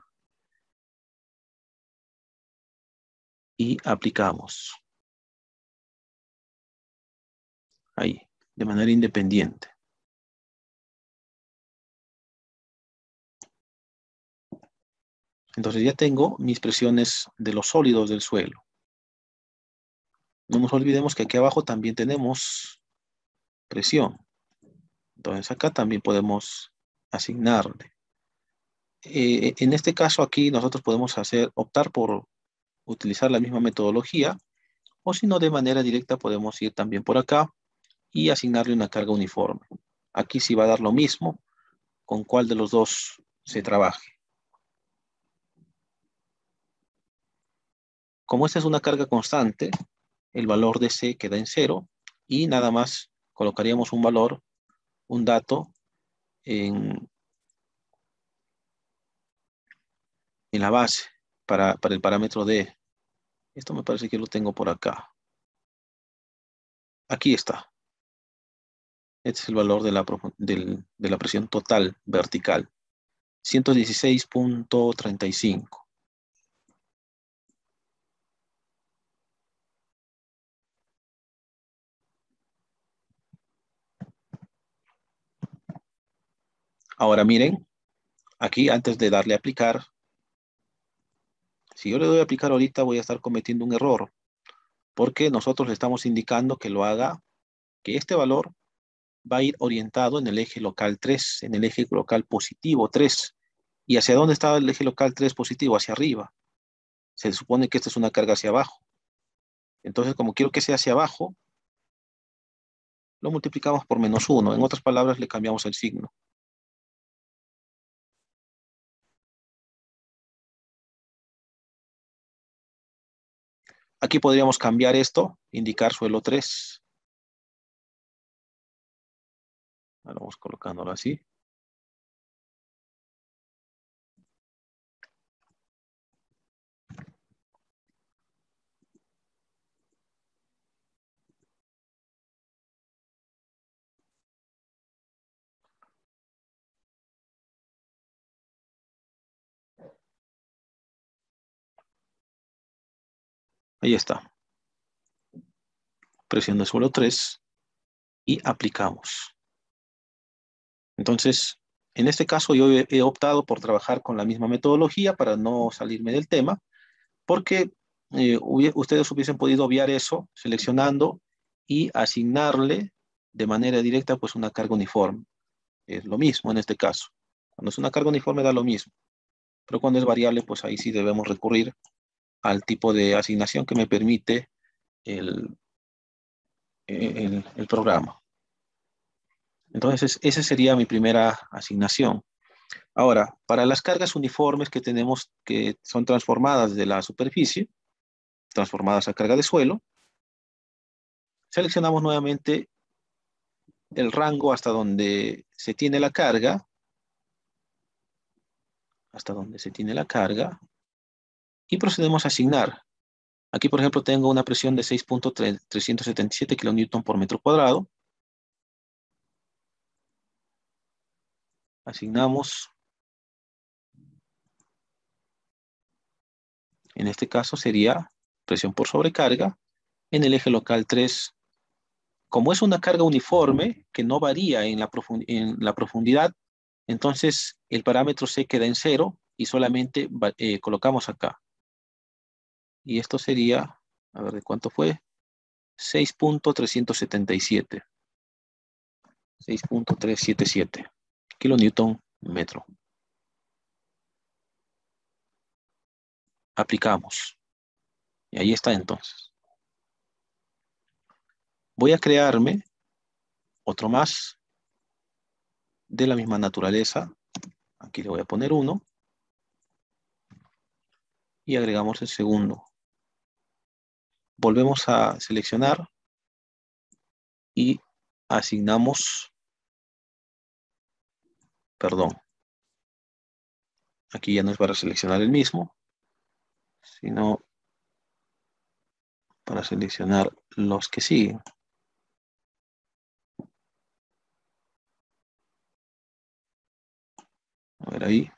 y aplicamos. Ahí, de manera independiente. Entonces ya tengo mis presiones de los sólidos del suelo. No nos olvidemos que aquí abajo también tenemos presión. Entonces acá también podemos asignarle. Eh, en este caso aquí nosotros podemos hacer, optar por utilizar la misma metodología, o si no de manera directa podemos ir también por acá y asignarle una carga uniforme. Aquí sí va a dar lo mismo con cuál de los dos se trabaje. Como esta es una carga constante, el valor de C queda en cero y nada más colocaríamos un valor, un dato en, en la base para, para el parámetro D. Esto me parece que lo tengo por acá. Aquí está. Este es el valor de la, del, de la presión total vertical. ciento dieciséis punto treinta y cinco. Ahora miren, aquí antes de darle a aplicar, si yo le doy a aplicar ahorita voy a estar cometiendo un error, porque nosotros le estamos indicando que lo haga, que este valor va a ir orientado en el eje local tres, en el eje local positivo tres. ¿Y hacia dónde está el eje local tres positivo? Hacia arriba. Se supone que esta es una carga hacia abajo. Entonces, como quiero que sea hacia abajo, lo multiplicamos por menos uno. En otras palabras, le cambiamos el signo. Aquí podríamos cambiar esto, indicar suelo tres. Vamos colocándolo así. Ahí está. Presión de suelo tres y aplicamos. Entonces, en este caso yo he, he optado por trabajar con la misma metodología para no salirme del tema, porque eh, ustedes hubiesen podido obviar eso seleccionando y asignarle de manera directa pues una carga uniforme. Es lo mismo en este caso. Cuando es una carga uniforme da lo mismo, pero cuando es variable pues ahí sí debemos recurrir al tipo de asignación que me permite el, el, el programa. Entonces esa sería mi primera asignación. Ahora, para las cargas uniformes que tenemos que son transformadas de la superficie, transformadas a carga de suelo, seleccionamos nuevamente el rango hasta donde se tiene la carga, hasta donde se tiene la carga y procedemos a asignar. Aquí, por ejemplo, tengo una presión de seis punto trescientos setenta y siete kilonewton por metro cuadrado. Asignamos. En este caso sería presión por sobrecarga en el eje local tres. Como es una carga uniforme que no varía en la, profund en la profundidad, entonces el parámetro C queda en cero y solamente eh, colocamos acá. Y esto sería, a ver de cuánto fue, seis punto trescientos setenta y siete. seis punto trescientos setenta y siete kilonewton metro. Aplicamos. Y ahí está entonces. Voy a crearme otro más de la misma naturaleza. Aquí le voy a poner uno. Y agregamos el segundo. Volvemos a seleccionar y asignamos, perdón, aquí ya no es para seleccionar el mismo, sino para seleccionar los que siguen. A ver ahí.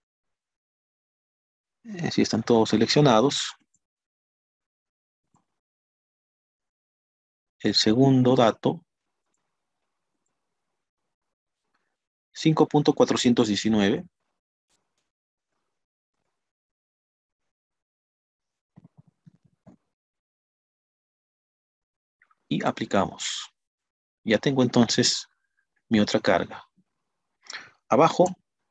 Eh, si están todos seleccionados. El segundo dato, cinco punto cuatrocientos diecinueve. Y aplicamos. Ya tengo entonces mi otra carga. Abajo,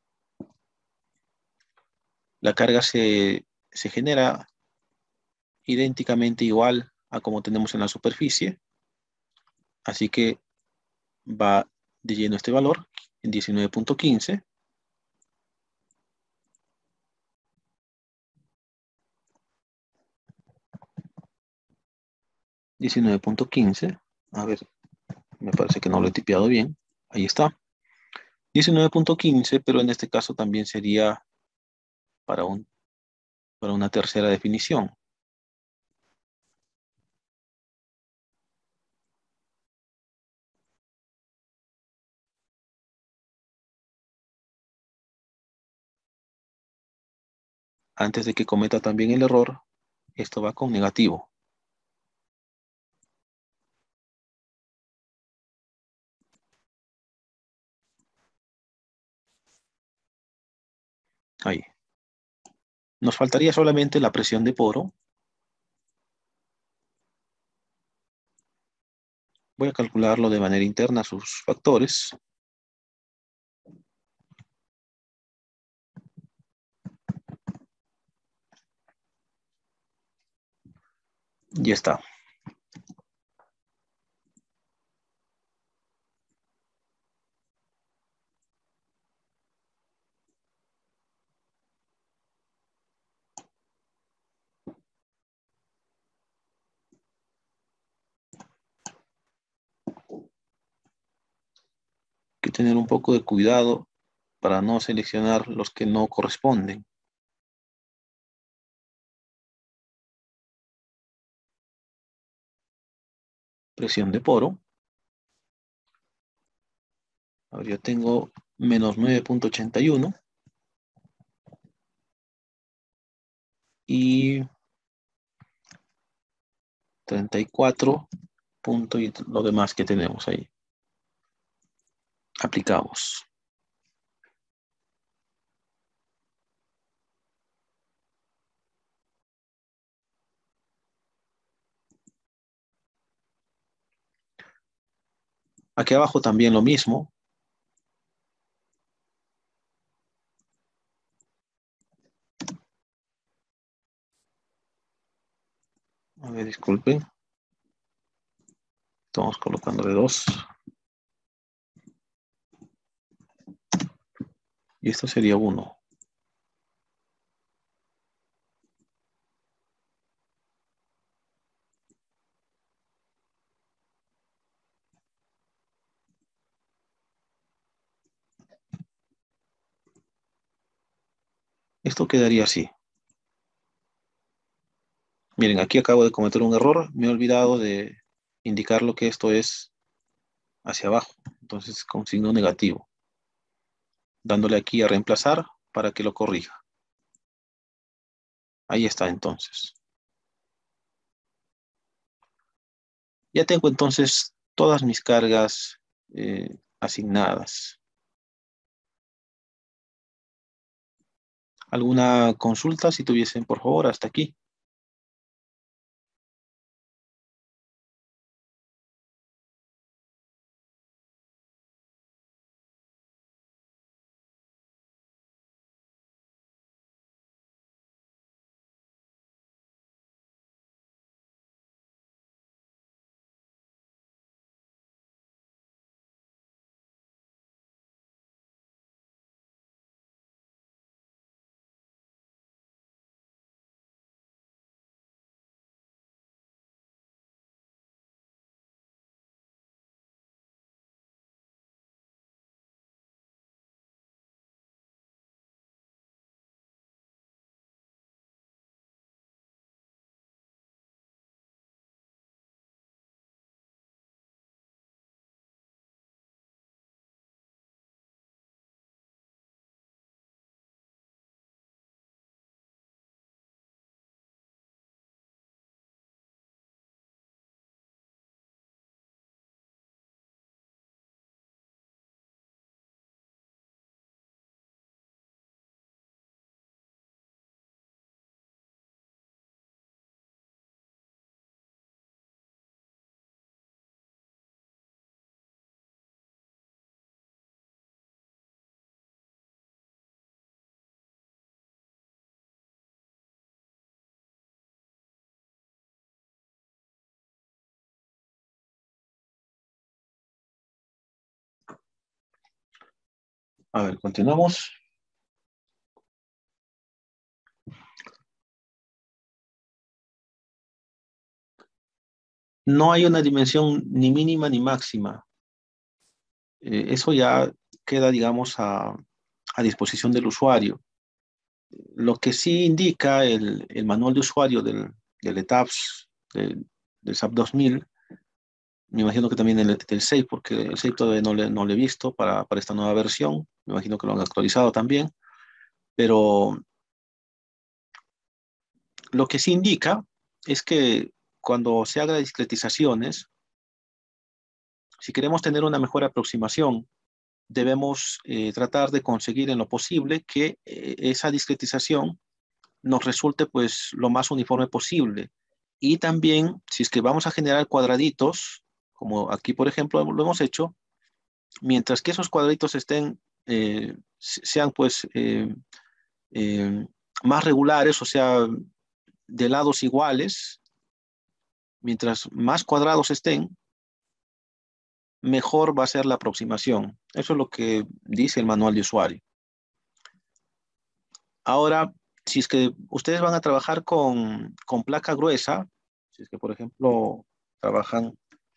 la carga se, se genera idénticamente igual a como tenemos en la superficie. Así que va de lleno este valor en diecinueve punto quince. diecinueve punto quince. A ver, me parece que no lo he tipeado bien. Ahí está. diecinueve punto quince, pero en este caso también sería para, un, para una tercera definición. Antes de que cometa también el error, esto va con negativo. Ahí. Nos faltaría solamente la presión de poro. Voy a calcularlo de manera interna, sus factores. Ya está. Hay que tener un poco de cuidado para no seleccionar los que no corresponden. Presión de poro. A ver, yo tengo menos nueve punto ochenta y uno. Y treinta y cuatro puntos y lo demás que tenemos ahí. Aplicamos. Aquí abajo también lo mismo. A ver, disculpen. Estamos colocando de dos. Y esto sería uno. Esto quedaría así. Miren, aquí acabo de cometer un error. Me he olvidado de indicar lo que esto es hacia abajo. Entonces, con signo negativo. Dándole aquí a reemplazar para que lo corrija. Ahí está entonces. Ya tengo entonces todas mis cargas eh, asignadas. ¿Alguna consulta si tuviesen, por favor, hasta aquí? A ver, continuamos. No hay una dimensión ni mínima ni máxima. Eh, eso ya queda, digamos, a, a disposición del usuario. Lo que sí indica el, el manual de usuario del, del E T A B S, del, del SAP dos mil, me imagino que también el, del SAFe, porque el SAFe todavía no, le, no lo he visto para, para esta nueva versión. Me imagino que lo han actualizado también. Pero lo que sí indica es que cuando se haga discretizaciones, si queremos tener una mejor aproximación, debemos eh, tratar de conseguir en lo posible que eh, esa discretización nos resulte pues lo más uniforme posible. Y también, si es que vamos a generar cuadraditos, como aquí por ejemplo lo hemos hecho, mientras que esos cuadraditos estén, eh, sean pues eh, eh, más regulares, o sea, de lados iguales, mientras más cuadrados estén, mejor va a ser la aproximación. Eso es lo que dice el manual de usuario. Ahora, si es que ustedes van a trabajar con, con placa gruesa, si es que, por ejemplo, trabajan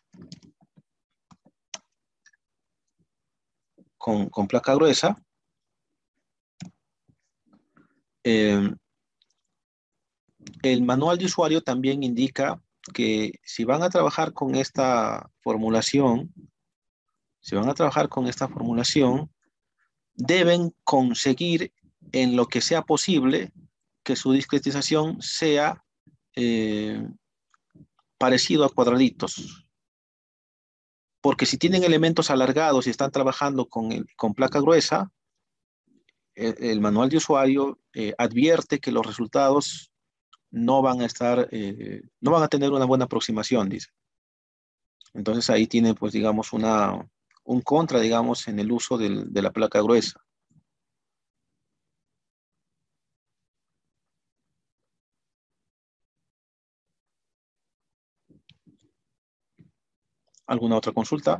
con, con placa gruesa, eh, el manual de usuario también indica que si van a trabajar con esta formulación, si van a trabajar con esta formulación, deben conseguir en lo que sea posible que su discretización sea eh, parecido a cuadraditos. Porque si tienen elementos alargados y están trabajando con, el, con placa gruesa, el, el, manual de usuario eh, advierte que los resultados no van a estar, eh, no van a tener una buena aproximación, dice. Entonces ahí tiene, pues, digamos, una, un contra, digamos, en el uso del, de la placa gruesa. ¿Alguna otra consulta?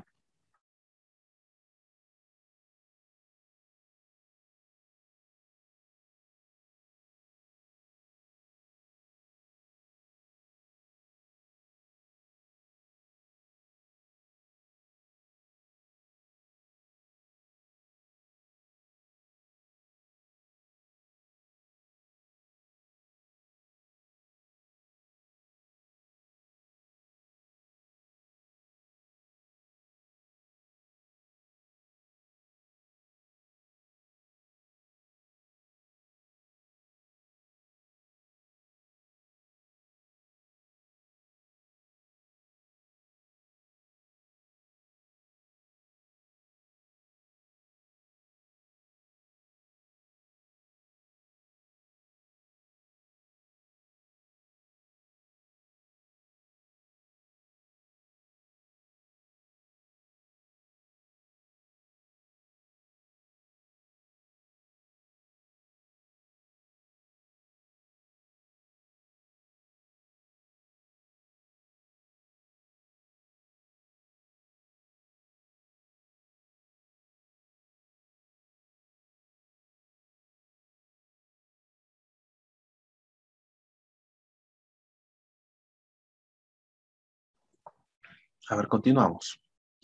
A ver, continuamos.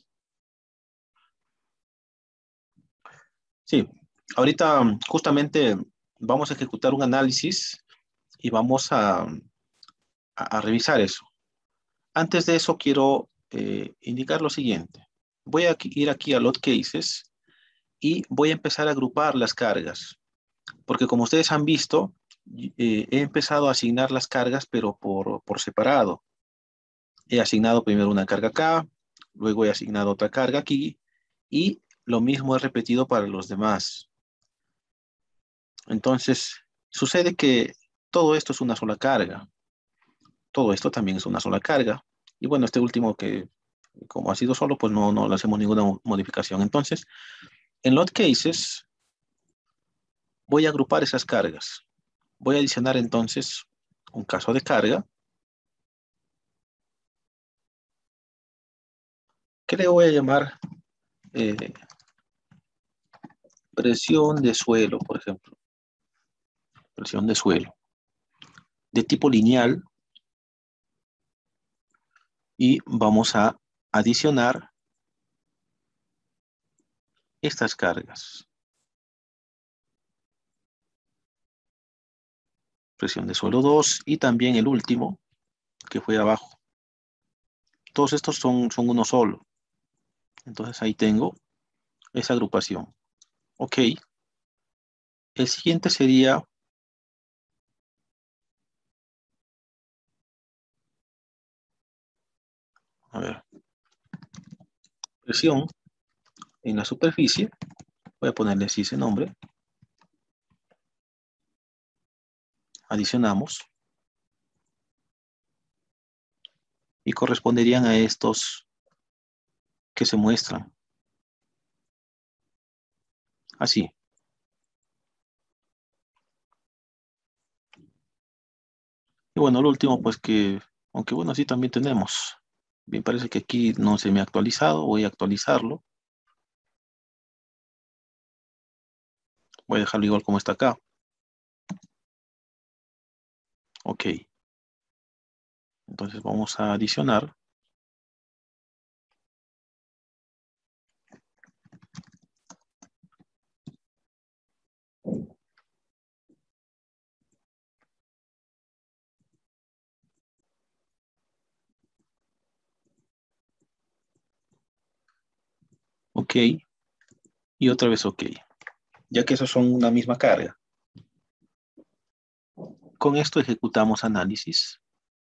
Sí, ahorita mm, justamente vamos a ejecutar un análisis y vamos a, a- a revisar eso. Antes de eso, quiero eh, indicar lo siguiente. Voy a aquí- ir aquí a Load Cases y voy a empezar a agrupar las cargas, porque como ustedes han visto, y- eh, he empezado a asignar las cargas, pero por, por separado. He asignado primero una carga acá, luego he asignado otra carga aquí, y lo mismo he repetido para los demás. Entonces, sucede que todo esto es una sola carga. Todo esto también es una sola carga. Y bueno, este último que, como ha sido solo, pues no, no le hacemos ninguna mo- modificación. Entonces, en load cases, voy a agrupar esas cargas. Voy a adicionar entonces un caso de carga que le voy a llamar eh, presión de suelo, por ejemplo. Presión de suelo. De tipo lineal. Y vamos a adicionar estas cargas. Presión de suelo dos y también el último, que fue abajo. Todos estos son, son uno solo. Entonces ahí tengo esa agrupación. Ok. El siguiente sería, a ver, presión en la superficie. Voy a ponerle así ese nombre. Adicionamos. Y corresponderían a estos que se muestran. Así. Y bueno, el último, pues que, aunque bueno, sí también tenemos. Bien, parece que aquí no se me ha actualizado. Voy a actualizarlo. Voy a dejarlo igual como está acá. Ok. Entonces vamos a adicionar. Ok. Y otra vez ok. Ya que esos son una misma carga. Con esto ejecutamos análisis.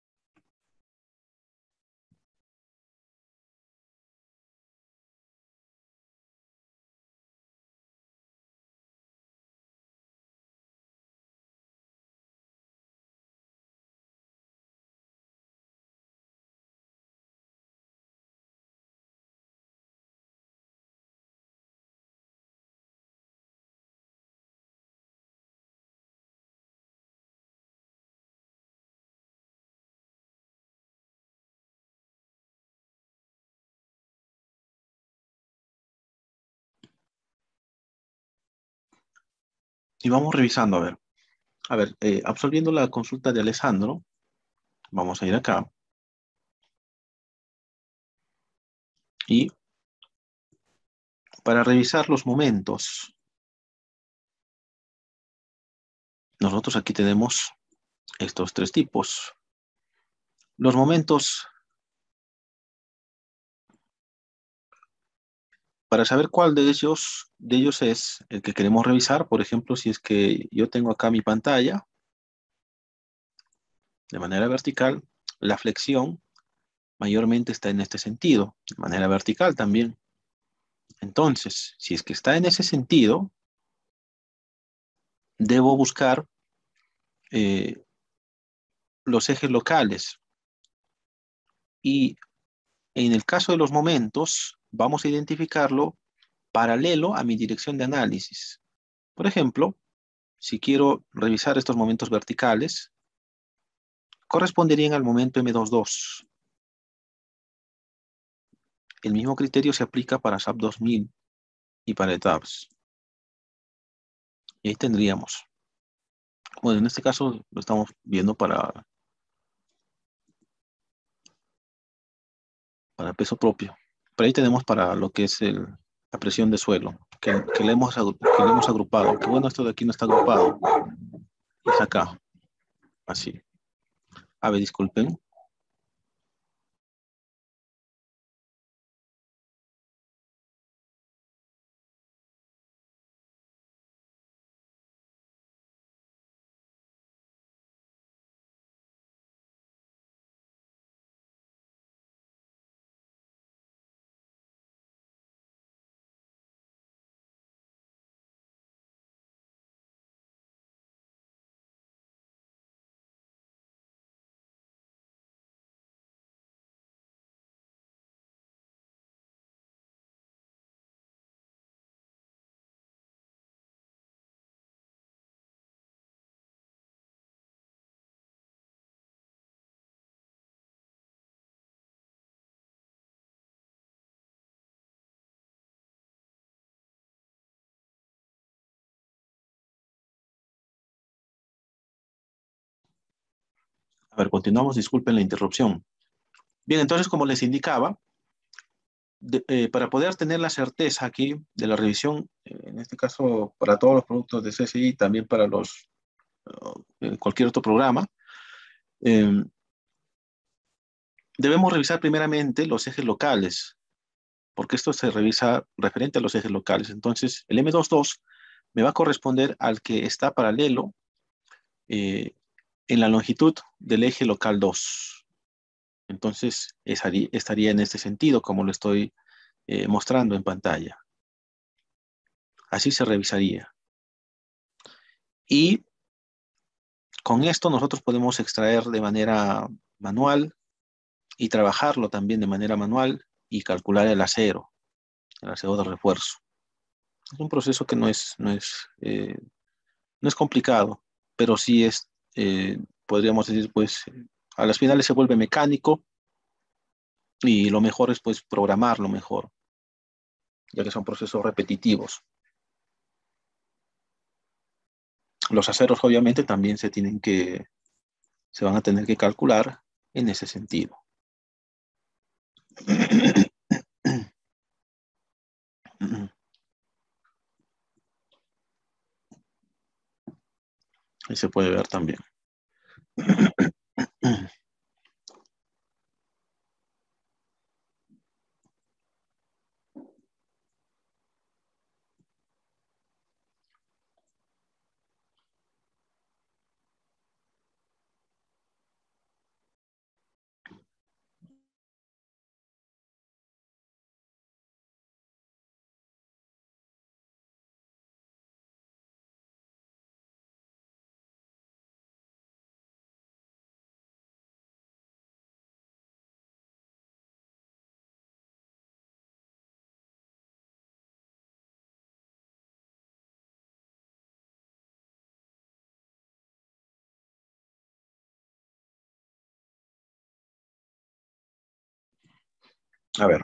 Y vamos revisando, a ver. A ver, eh, absolviendo la consulta de Alessandro, vamos a ir acá. Y para revisar los momentos, nosotros aquí tenemos estos tres tipos. Los momentos, para saber cuál de ellos, de ellos es el que queremos revisar, por ejemplo, si es que yo tengo acá mi pantalla de manera vertical, la flexión mayormente está en este sentido, de manera vertical también. Entonces, si es que está en ese sentido, debo buscar eh, los ejes locales. Y en el caso de los momentos, vamos a identificarlo paralelo a mi dirección de análisis. Por ejemplo, si quiero revisar estos momentos verticales, corresponderían al momento eme veintidos. El mismo criterio se aplica para SAP dos mil y para ETABS. Y ahí tendríamos. Bueno, en este caso lo estamos viendo para, para peso propio. Pero ahí tenemos para lo que es el, la presión de suelo, que, que, le hemos, que le hemos agrupado. Que bueno, esto de aquí no está agrupado. Es acá, así. A ver, disculpen. A ver, continuamos. Disculpen la interrupción. Bien, entonces, como les indicaba, de, eh, para poder tener la certeza aquí de la revisión, eh, en este caso para todos los productos de C S I, también para los uh, cualquier otro programa, eh, debemos revisar primeramente los ejes locales, porque esto se revisa referente a los ejes locales. Entonces, el M veintidós me va a corresponder al que está paralelo eh, en la longitud del eje local dos. Entonces, estaría, estaría en este sentido, como lo estoy eh, mostrando en pantalla. Así se revisaría. Y con esto nosotros podemos extraer de manera manual y trabajarlo también de manera manual y calcular el acero, el acero de refuerzo. Es un proceso que no es, no es, eh, no es complicado, pero sí es, eh, podríamos decir, pues, a las finales se vuelve mecánico y lo mejor es, pues, programarlo mejor, ya que son procesos repetitivos. Los aceros, obviamente, también se tienen que, se van a tener que calcular en ese sentido. Ahí se puede ver también. A ver.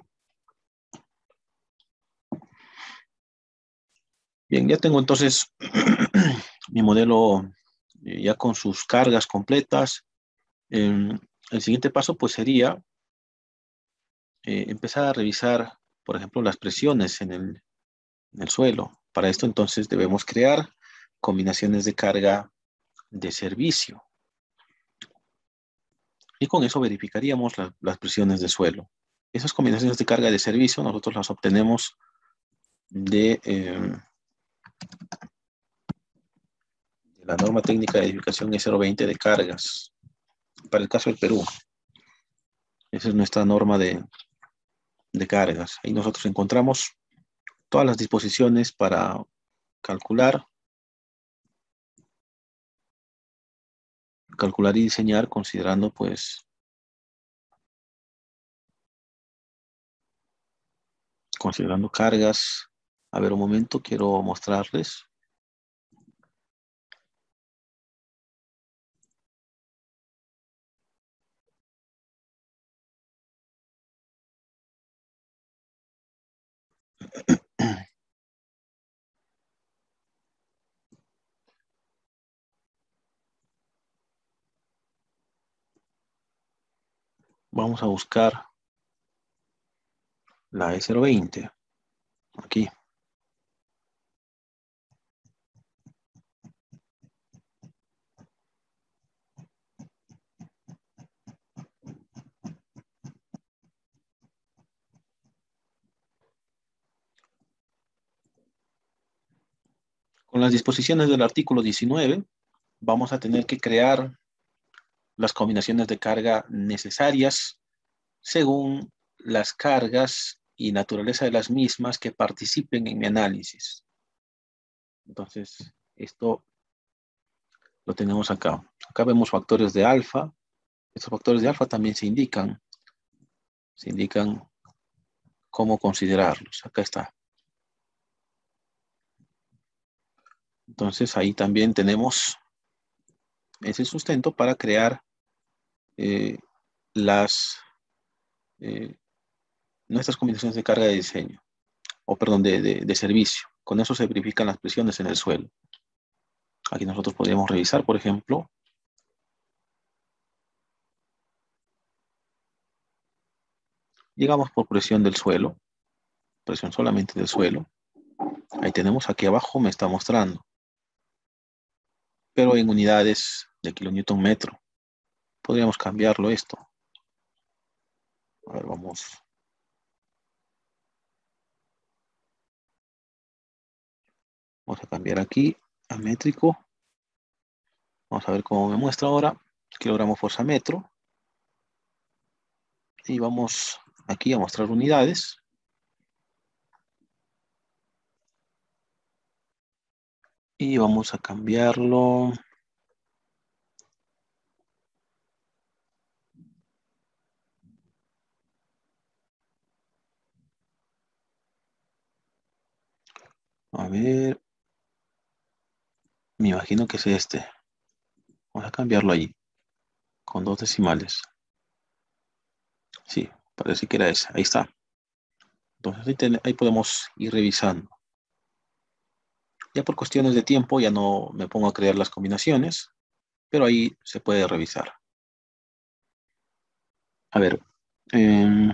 Bien, ya tengo entonces mi modelo eh, ya con sus cargas completas. Eh, el siguiente paso pues sería eh, empezar a revisar, por ejemplo, las presiones en el, en el suelo. Para esto entonces debemos crear combinaciones de carga de servicio. Y con eso verificaríamos la, las presiones de suelo. Esas combinaciones de carga de servicio nosotros las obtenemos de, eh, de la norma técnica de edificación E cero veinte de cargas. Para el caso del Perú, esa es nuestra norma de, de cargas. Ahí nosotros encontramos todas las disposiciones para calcular, calcular y diseñar considerando pues, considerando cargas. A ver, un momento, quiero mostrarles. Vamos a buscar la E cero veinte, aquí. Con las disposiciones del artículo diecinueve, vamos a tener que crear las combinaciones de carga necesarias según las cargas y naturaleza de las mismas que participen en mi análisis. Entonces, esto lo tenemos acá. Acá vemos factores de alfa. Estos factores de alfa también se indican. Se indican cómo considerarlos. Acá está. Entonces, ahí también tenemos ese sustento para crear eh, las eh, nuestras combinaciones de carga de diseño, o perdón, de, de, de servicio. Con eso se verifican las presiones en el suelo. Aquí nosotros podríamos revisar, por ejemplo, llegamos por presión del suelo, presión solamente del suelo. Ahí tenemos, aquí abajo me está mostrando, pero en unidades de kilonewton metro. Podríamos cambiarlo esto. A ver, vamos. Vamos a cambiar aquí a métrico. Vamos a ver cómo me muestra ahora. Kilogramo fuerza metro. Y vamos aquí a mostrar unidades. Y vamos a cambiarlo. A ver. Me imagino que es este. Vamos a cambiarlo ahí. Con dos decimales. Sí, parece que era ese. Ahí está. Entonces ahí, ten- ahí podemos ir revisando. Ya por cuestiones de tiempo ya no me pongo a crear las combinaciones, pero ahí se puede revisar. A ver, em,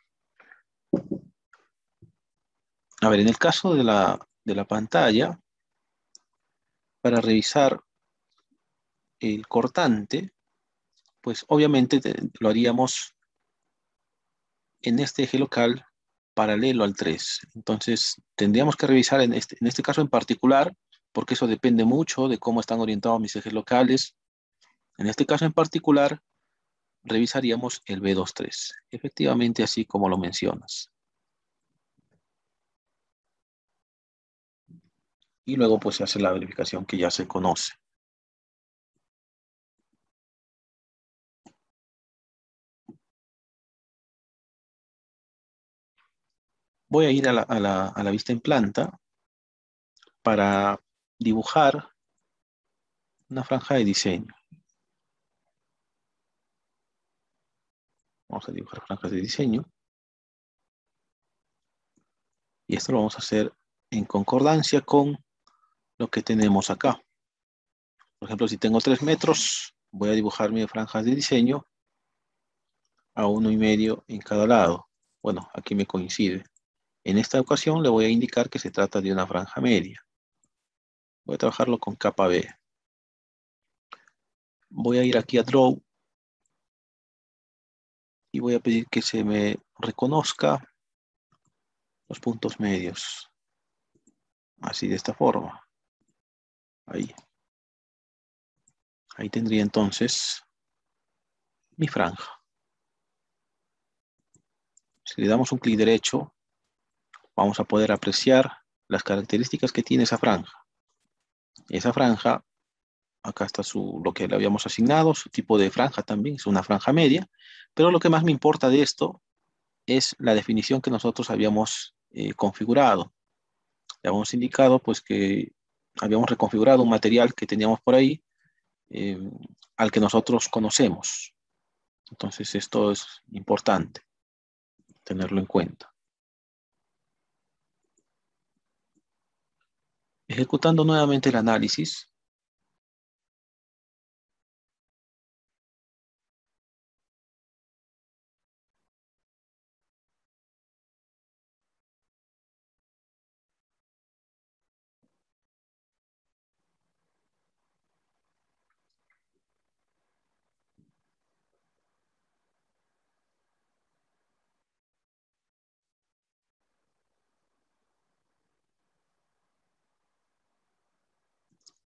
a ver, en el caso de la, de la pantalla, para revisar el cortante, pues obviamente te- lo haríamos en este eje local paralelo al tres. Entonces, tendríamos que revisar en este, en este caso en particular, porque eso depende mucho de cómo están orientados mis ejes locales. En este caso en particular, revisaríamos el B veintitrés. Efectivamente, así como lo mencionas. Y luego pues se hace la verificación que ya se conoce. Voy a ir a la, a la, a la vista en planta para dibujar una franja de diseño. Vamos a dibujar franjas de diseño. Y esto lo vamos a hacer en concordancia con lo que tenemos acá. Por ejemplo, si tengo tres metros, voy a dibujar mis franjas de diseño a uno y medio en cada lado. Bueno, aquí me coincide. En esta ocasión le voy a indicar que se trata de una franja media. Voy a trabajarlo con capa B. Voy a ir aquí a Draw y voy a pedir que se me reconozca los puntos medios. Así de esta forma. Ahí. Ahí tendría entonces mi franja. Si le damos un clic derecho, vamos a poder apreciar las características que tiene esa franja. Esa franja, acá está su, lo que le habíamos asignado, su tipo de franja también, es una franja media, pero lo que más me importa de esto es la definición que nosotros habíamos eh, configurado. Le habíamos indicado pues que habíamos reconfigurado un material que teníamos por ahí eh, al que nosotros conocemos. Entonces esto es importante tenerlo en cuenta. Ejecutando nuevamente el análisis,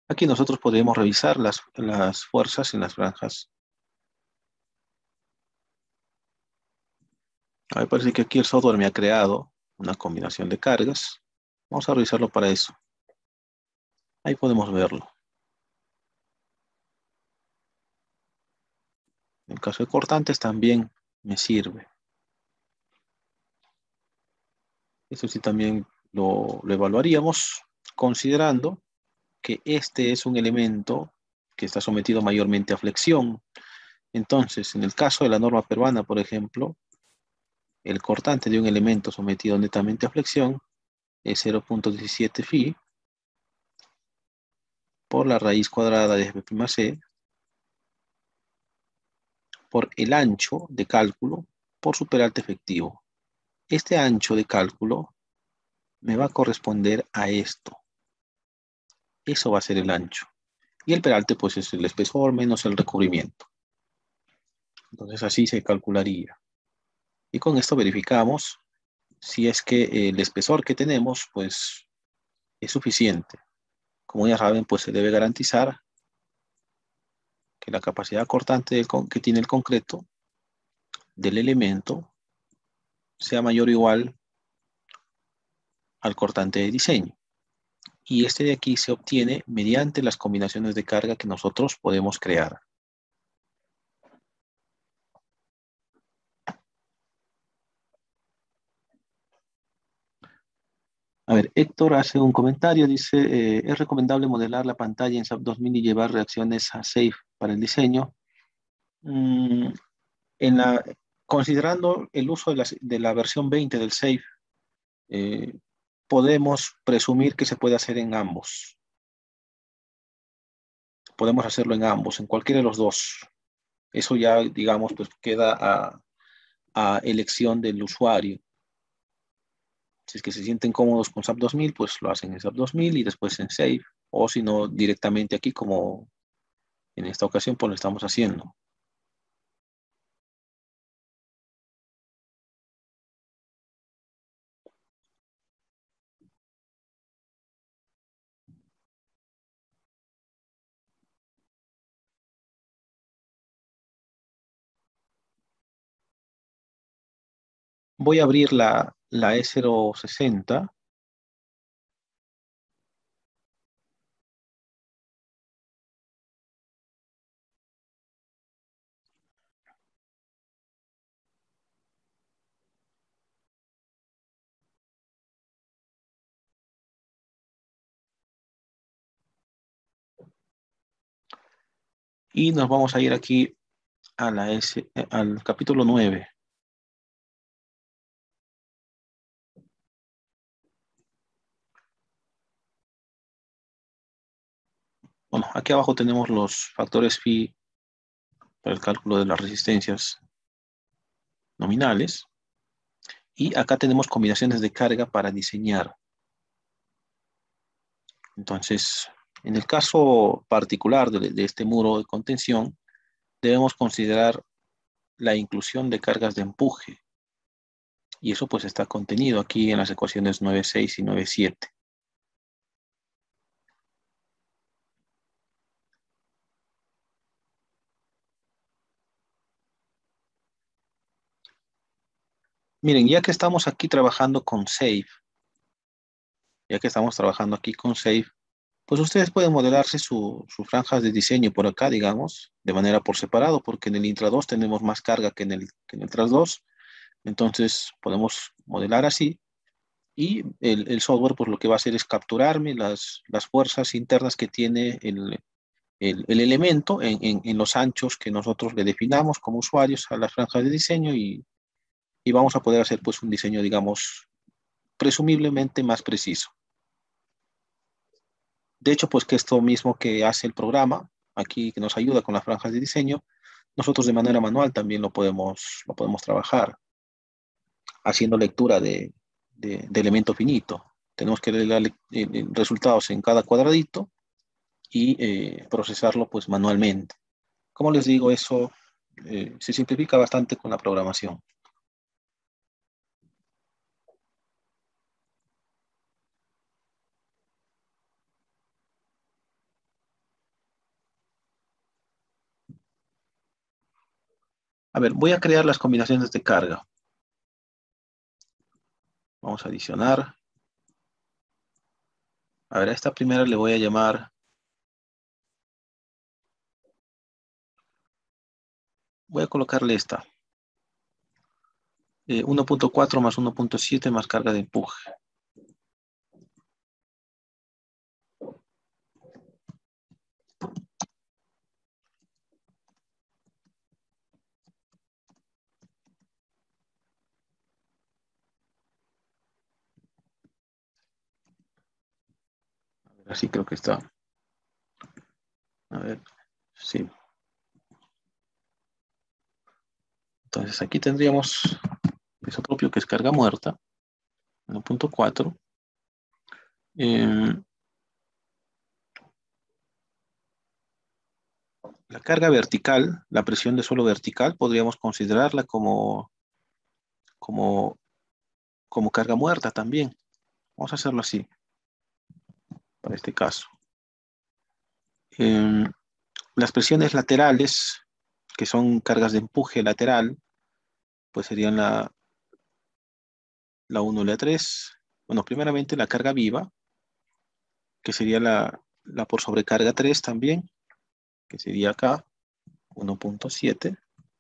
Aquí nosotros podemos revisar las, las fuerzas en las franjas. A mí me parece que aquí el software me ha creado una combinación de cargas. Vamos a revisarlo para eso. Ahí podemos verlo. En el caso de cortantes también me sirve. Eso sí también lo, lo evaluaríamos considerando que este es un elemento que está sometido mayormente a flexión. Entonces, en el caso de la norma peruana, por ejemplo, el cortante de un elemento sometido netamente a flexión es cero punto diecisiete phi por la raíz cuadrada de F'(c) por el ancho de cálculo por su peralte efectivo. Este ancho de cálculo me va a corresponder a esto. Eso va a ser el ancho. Y el peralte, pues, es el espesor menos el recubrimiento. Entonces, así se calcularía. Y con esto verificamos si es que el espesor que tenemos, pues, es suficiente. Como ya saben, pues se debe garantizar que la capacidad cortante del que tiene el concreto del elemento sea mayor o igual al cortante de diseño. Y este de aquí se obtiene mediante las combinaciones de carga que nosotros podemos crear. A ver, Héctor hace un comentario, dice, eh, ¿es recomendable modelar la pantalla en SAP dos mil y llevar reacciones a SAFE para el diseño? Mm, en la, considerando el uso de la, de la versión veinte del SAFE, eh, podemos presumir que se puede hacer en ambos. Podemos hacerlo en ambos, en cualquiera de los dos. Eso ya, digamos, pues queda a, a elección del usuario. Si es que se sienten cómodos con SAP dos mil, pues lo hacen en SAP dos mil y después en SAFE. O si no, directamente aquí, como en esta ocasión, pues lo estamos haciendo. Voy a abrir la, la E cero sesenta. Y nos vamos a ir aquí a la S, eh, al capítulo nueve. Bueno, aquí abajo tenemos los factores phi para el cálculo de las resistencias nominales. Y acá tenemos combinaciones de carga para diseñar. Entonces, en el caso particular de, de este muro de contención, debemos considerar la inclusión de cargas de empuje. Y eso pues está contenido aquí en las ecuaciones nueve punto seis y nueve punto siete. Miren, ya que estamos aquí trabajando con SAFE, ya que estamos trabajando aquí con SAFE, pues ustedes pueden modelarse su- sus franjas de diseño por acá, digamos, de manera por separado, porque en el intra dos tenemos más carga que en el, que en el tras dos. Entonces podemos modelar así y el, el software pues lo que va a hacer es capturarme las, las fuerzas internas que tiene el, el, el elemento en, en, en los anchos que nosotros le definamos como usuarios a las franjas de diseño y, y vamos a poder hacer pues un diseño, digamos, presumiblemente más preciso. De hecho, pues que esto mismo que hace el programa, aquí que nos ayuda con las franjas de diseño, nosotros de manera manual también lo podemos, lo podemos trabajar, haciendo lectura de, de, de elemento finito. Tenemos que leer eh, resultados en cada cuadradito y eh, procesarlo pues manualmente. Como les digo, eso eh, se simplifica bastante con la programación. A ver, voy a crear las combinaciones de carga. Vamos a adicionar. A ver, a esta primera le voy a llamar... Voy a colocarle esta. Eh, uno punto cuatro más uno punto siete más carga de empuje. Así creo que está. A ver, sí. Entonces aquí tendríamos peso propio, que es carga muerta, uno punto cuatro. Eh, la carga vertical, la presión de suelo vertical, podríamos considerarla como, como, como carga muerta también. Vamos a hacerlo así, para este caso. Eh, las presiones laterales, que son cargas de empuje lateral, pues serían la, la uno y la tres. Bueno, primeramente la carga viva, que sería la, la por sobrecarga tres también, que sería acá, uno punto siete.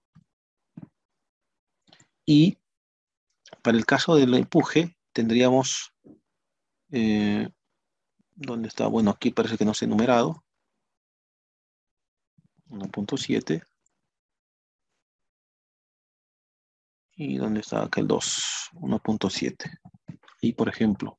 Y para el caso del empuje, tendríamos, eh, ¿dónde está? Bueno, aquí parece que no se ha enumerado, uno punto siete. ¿Y dónde está acá el dos? uno punto siete. Y por ejemplo,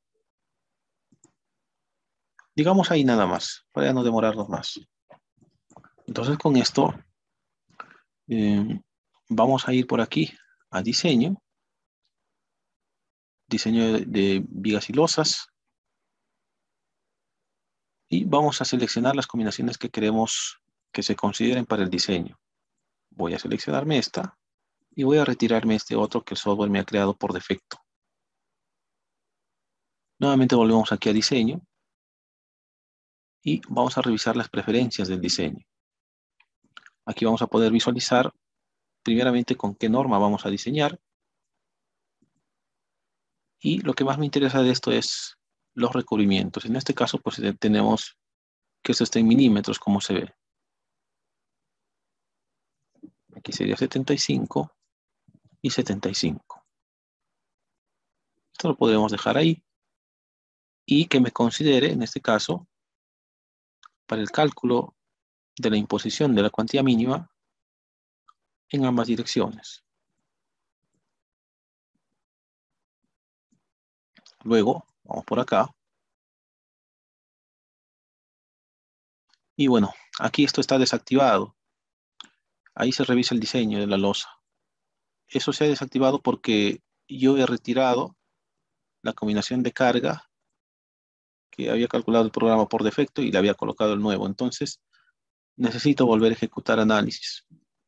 digamos ahí nada más, para ya no demorarnos más. Entonces con esto, eh, vamos a ir por aquí a diseño, diseño de, de vigas y losas, y vamos a seleccionar las combinaciones que queremos que se consideren para el diseño. Voy a seleccionarme esta y voy a retirarme este otro que el software me ha creado por defecto. Nuevamente volvemos aquí a diseño y vamos a revisar las preferencias del diseño. Aquí vamos a poder visualizar primeramente con qué norma vamos a diseñar. Y lo que más me interesa de esto es los recubrimientos. En este caso, pues tenemos que esto está en milímetros, como se ve. Aquí sería setenta y cinco y setenta y cinco. Esto lo podríamos dejar ahí. Y que me considere, en este caso, para el cálculo de la imposición de la cuantía mínima en ambas direcciones. Luego, vamos por acá. Y bueno, aquí esto está desactivado. Ahí se revisa el diseño de la losa. Eso se ha desactivado porque yo he retirado la combinación de carga que había calculado el programa por defecto y le había colocado el nuevo. Entonces, necesito volver a ejecutar análisis.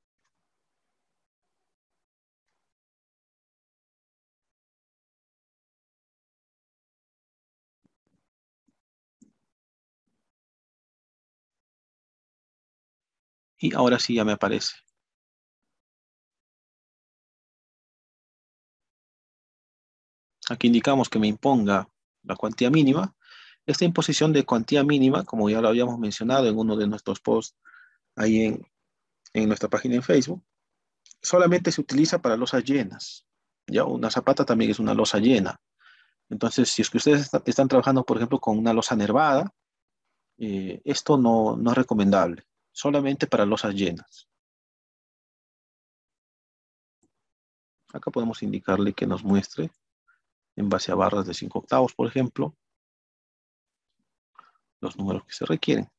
Y ahora sí ya me aparece. Aquí indicamos que me imponga la cuantía mínima. Esta imposición de cuantía mínima, como ya lo habíamos mencionado en uno de nuestros posts ahí en, en nuestra página en Facebook, solamente se utiliza para losas llenas. Ya una zapata también es una losa llena. Entonces, si es que ustedes está- están trabajando, por ejemplo, con una losa nervada, eh, esto no, no es recomendable, solamente para losas llenas. Acá podemos indicarle que nos muestre en base a barras de cinco octavos, por ejemplo, los números que se requieren.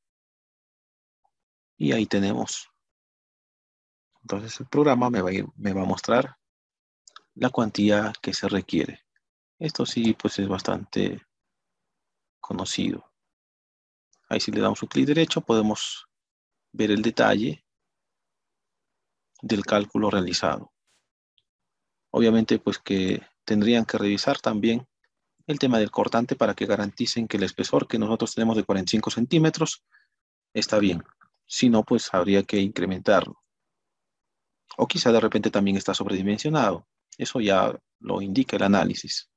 Y ahí tenemos. Entonces el programa me va a ir, me va a mostrar la cuantía que se requiere. Esto sí, pues es bastante conocido. Ahí si le damos un clic derecho podemos ver el detalle del cálculo realizado. Obviamente, pues que tendrían que revisar también el tema del cortante para que garanticen que el espesor que nosotros tenemos de cuarenta y cinco centímetros está bien. Si no, pues habría que incrementarlo. O quizá de repente también está sobredimensionado. Eso ya lo indica el análisis.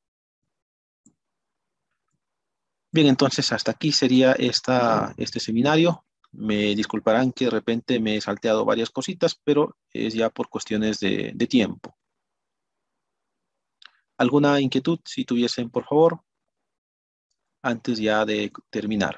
Bien, entonces hasta aquí sería esta, este seminario. Me disculparán que de repente me he salteado varias cositas, pero es ya por cuestiones de, de tiempo. ¿Alguna inquietud, si tuviesen, por favor, antes ya de terminar?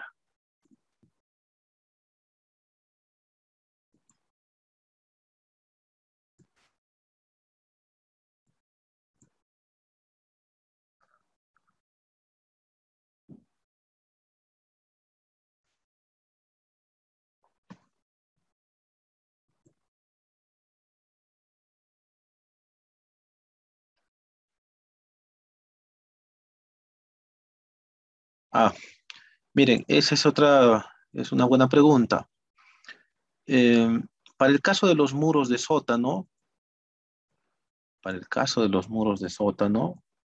Ah, miren, esa es otra, es una buena pregunta. Eh, para el caso de los muros de sótano, para el caso de los muros de sótano,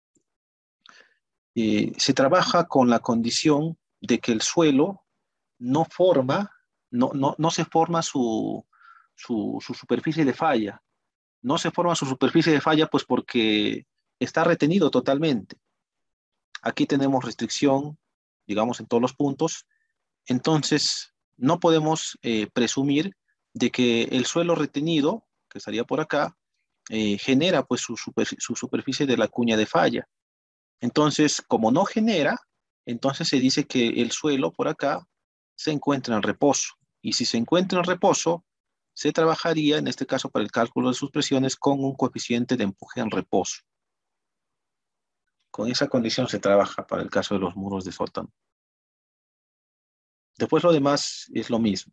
eh, se trabaja con la condición de que el suelo no forma, no, no, no se forma su, su, su superficie de falla. No se forma su superficie de falla pues porque está retenido totalmente. Aquí tenemos restricción, digamos, en todos los puntos. Entonces, no podemos eh, presumir de que el suelo retenido, que estaría por acá, eh, genera pues su, super, su superficie de la cuña de falla. Entonces, como no genera, entonces se dice que el suelo por acá se encuentra en reposo. Y si se encuentra en reposo, se trabajaría, en este caso para el cálculo de sus presiones, con un coeficiente de empuje en reposo. Con esa condición se trabaja para el caso de los muros de sótano. Después lo demás es lo mismo.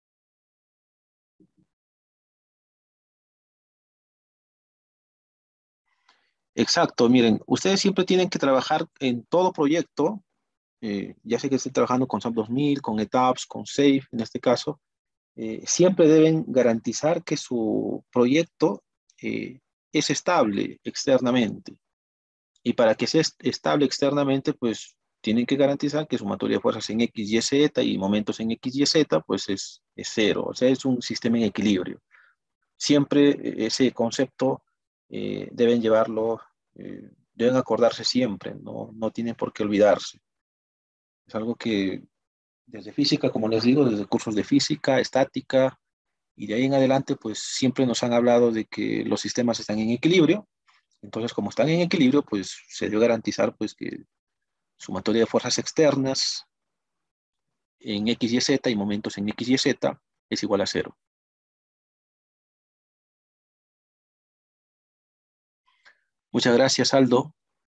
Exacto, miren, ustedes siempre tienen que trabajar en todo proyecto, eh, ya sea que estén trabajando con SAP dos mil, con ETAPS, con SAFE en este caso, eh, siempre deben garantizar que su proyecto eh, es estable externamente. Y para que sea est- estable externamente, pues tienen que garantizar que su materia de fuerzas en X, Y, Z y momentos en X, Y, Z, pues es, es cero. O sea, es un sistema en equilibrio. Siempre eh, ese concepto eh, deben llevarlo, eh, deben acordarse siempre, no, no tienen por qué olvidarse. Es algo que desde física, como les digo, desde cursos de física, estática, y de ahí en adelante, pues siempre nos han hablado de que los sistemas están en equilibrio. Entonces, como están en equilibrio, pues se debe garantizar pues, que sumatoria de fuerzas externas en X, Y, Z y momentos en X, Y, Z es igual a cero. Muchas gracias, Aldo.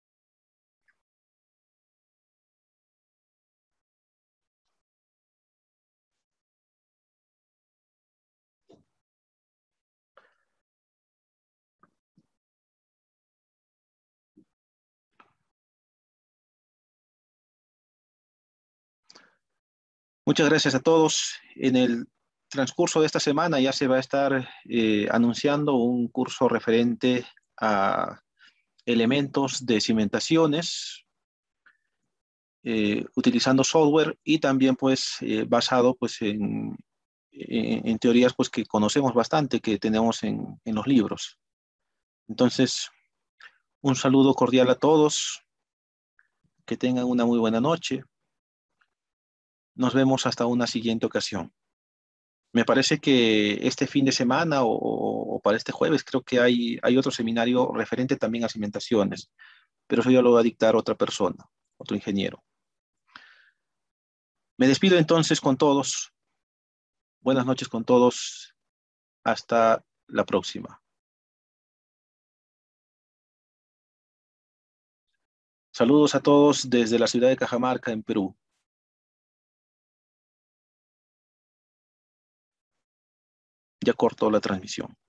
Muchas gracias a todos. En el transcurso de esta semana ya se va a estar eh, anunciando un curso referente a elementos de cimentaciones, eh, utilizando software y también pues eh, basado pues en, en, en, teorías pues que conocemos bastante, que tenemos en, en los libros. Entonces, un saludo cordial a todos, que tengan una muy buena noche. Nos vemos hasta una siguiente ocasión. Me parece que este fin de semana o, o para este jueves creo que hay, hay otro seminario referente también a cimentaciones, pero eso ya lo va a dictar otra persona, otro ingeniero. Me despido entonces con todos. Buenas noches con todos. Hasta la próxima. Saludos a todos desde la ciudad de Cajamarca, en Perú. Ya cortó la transmisión.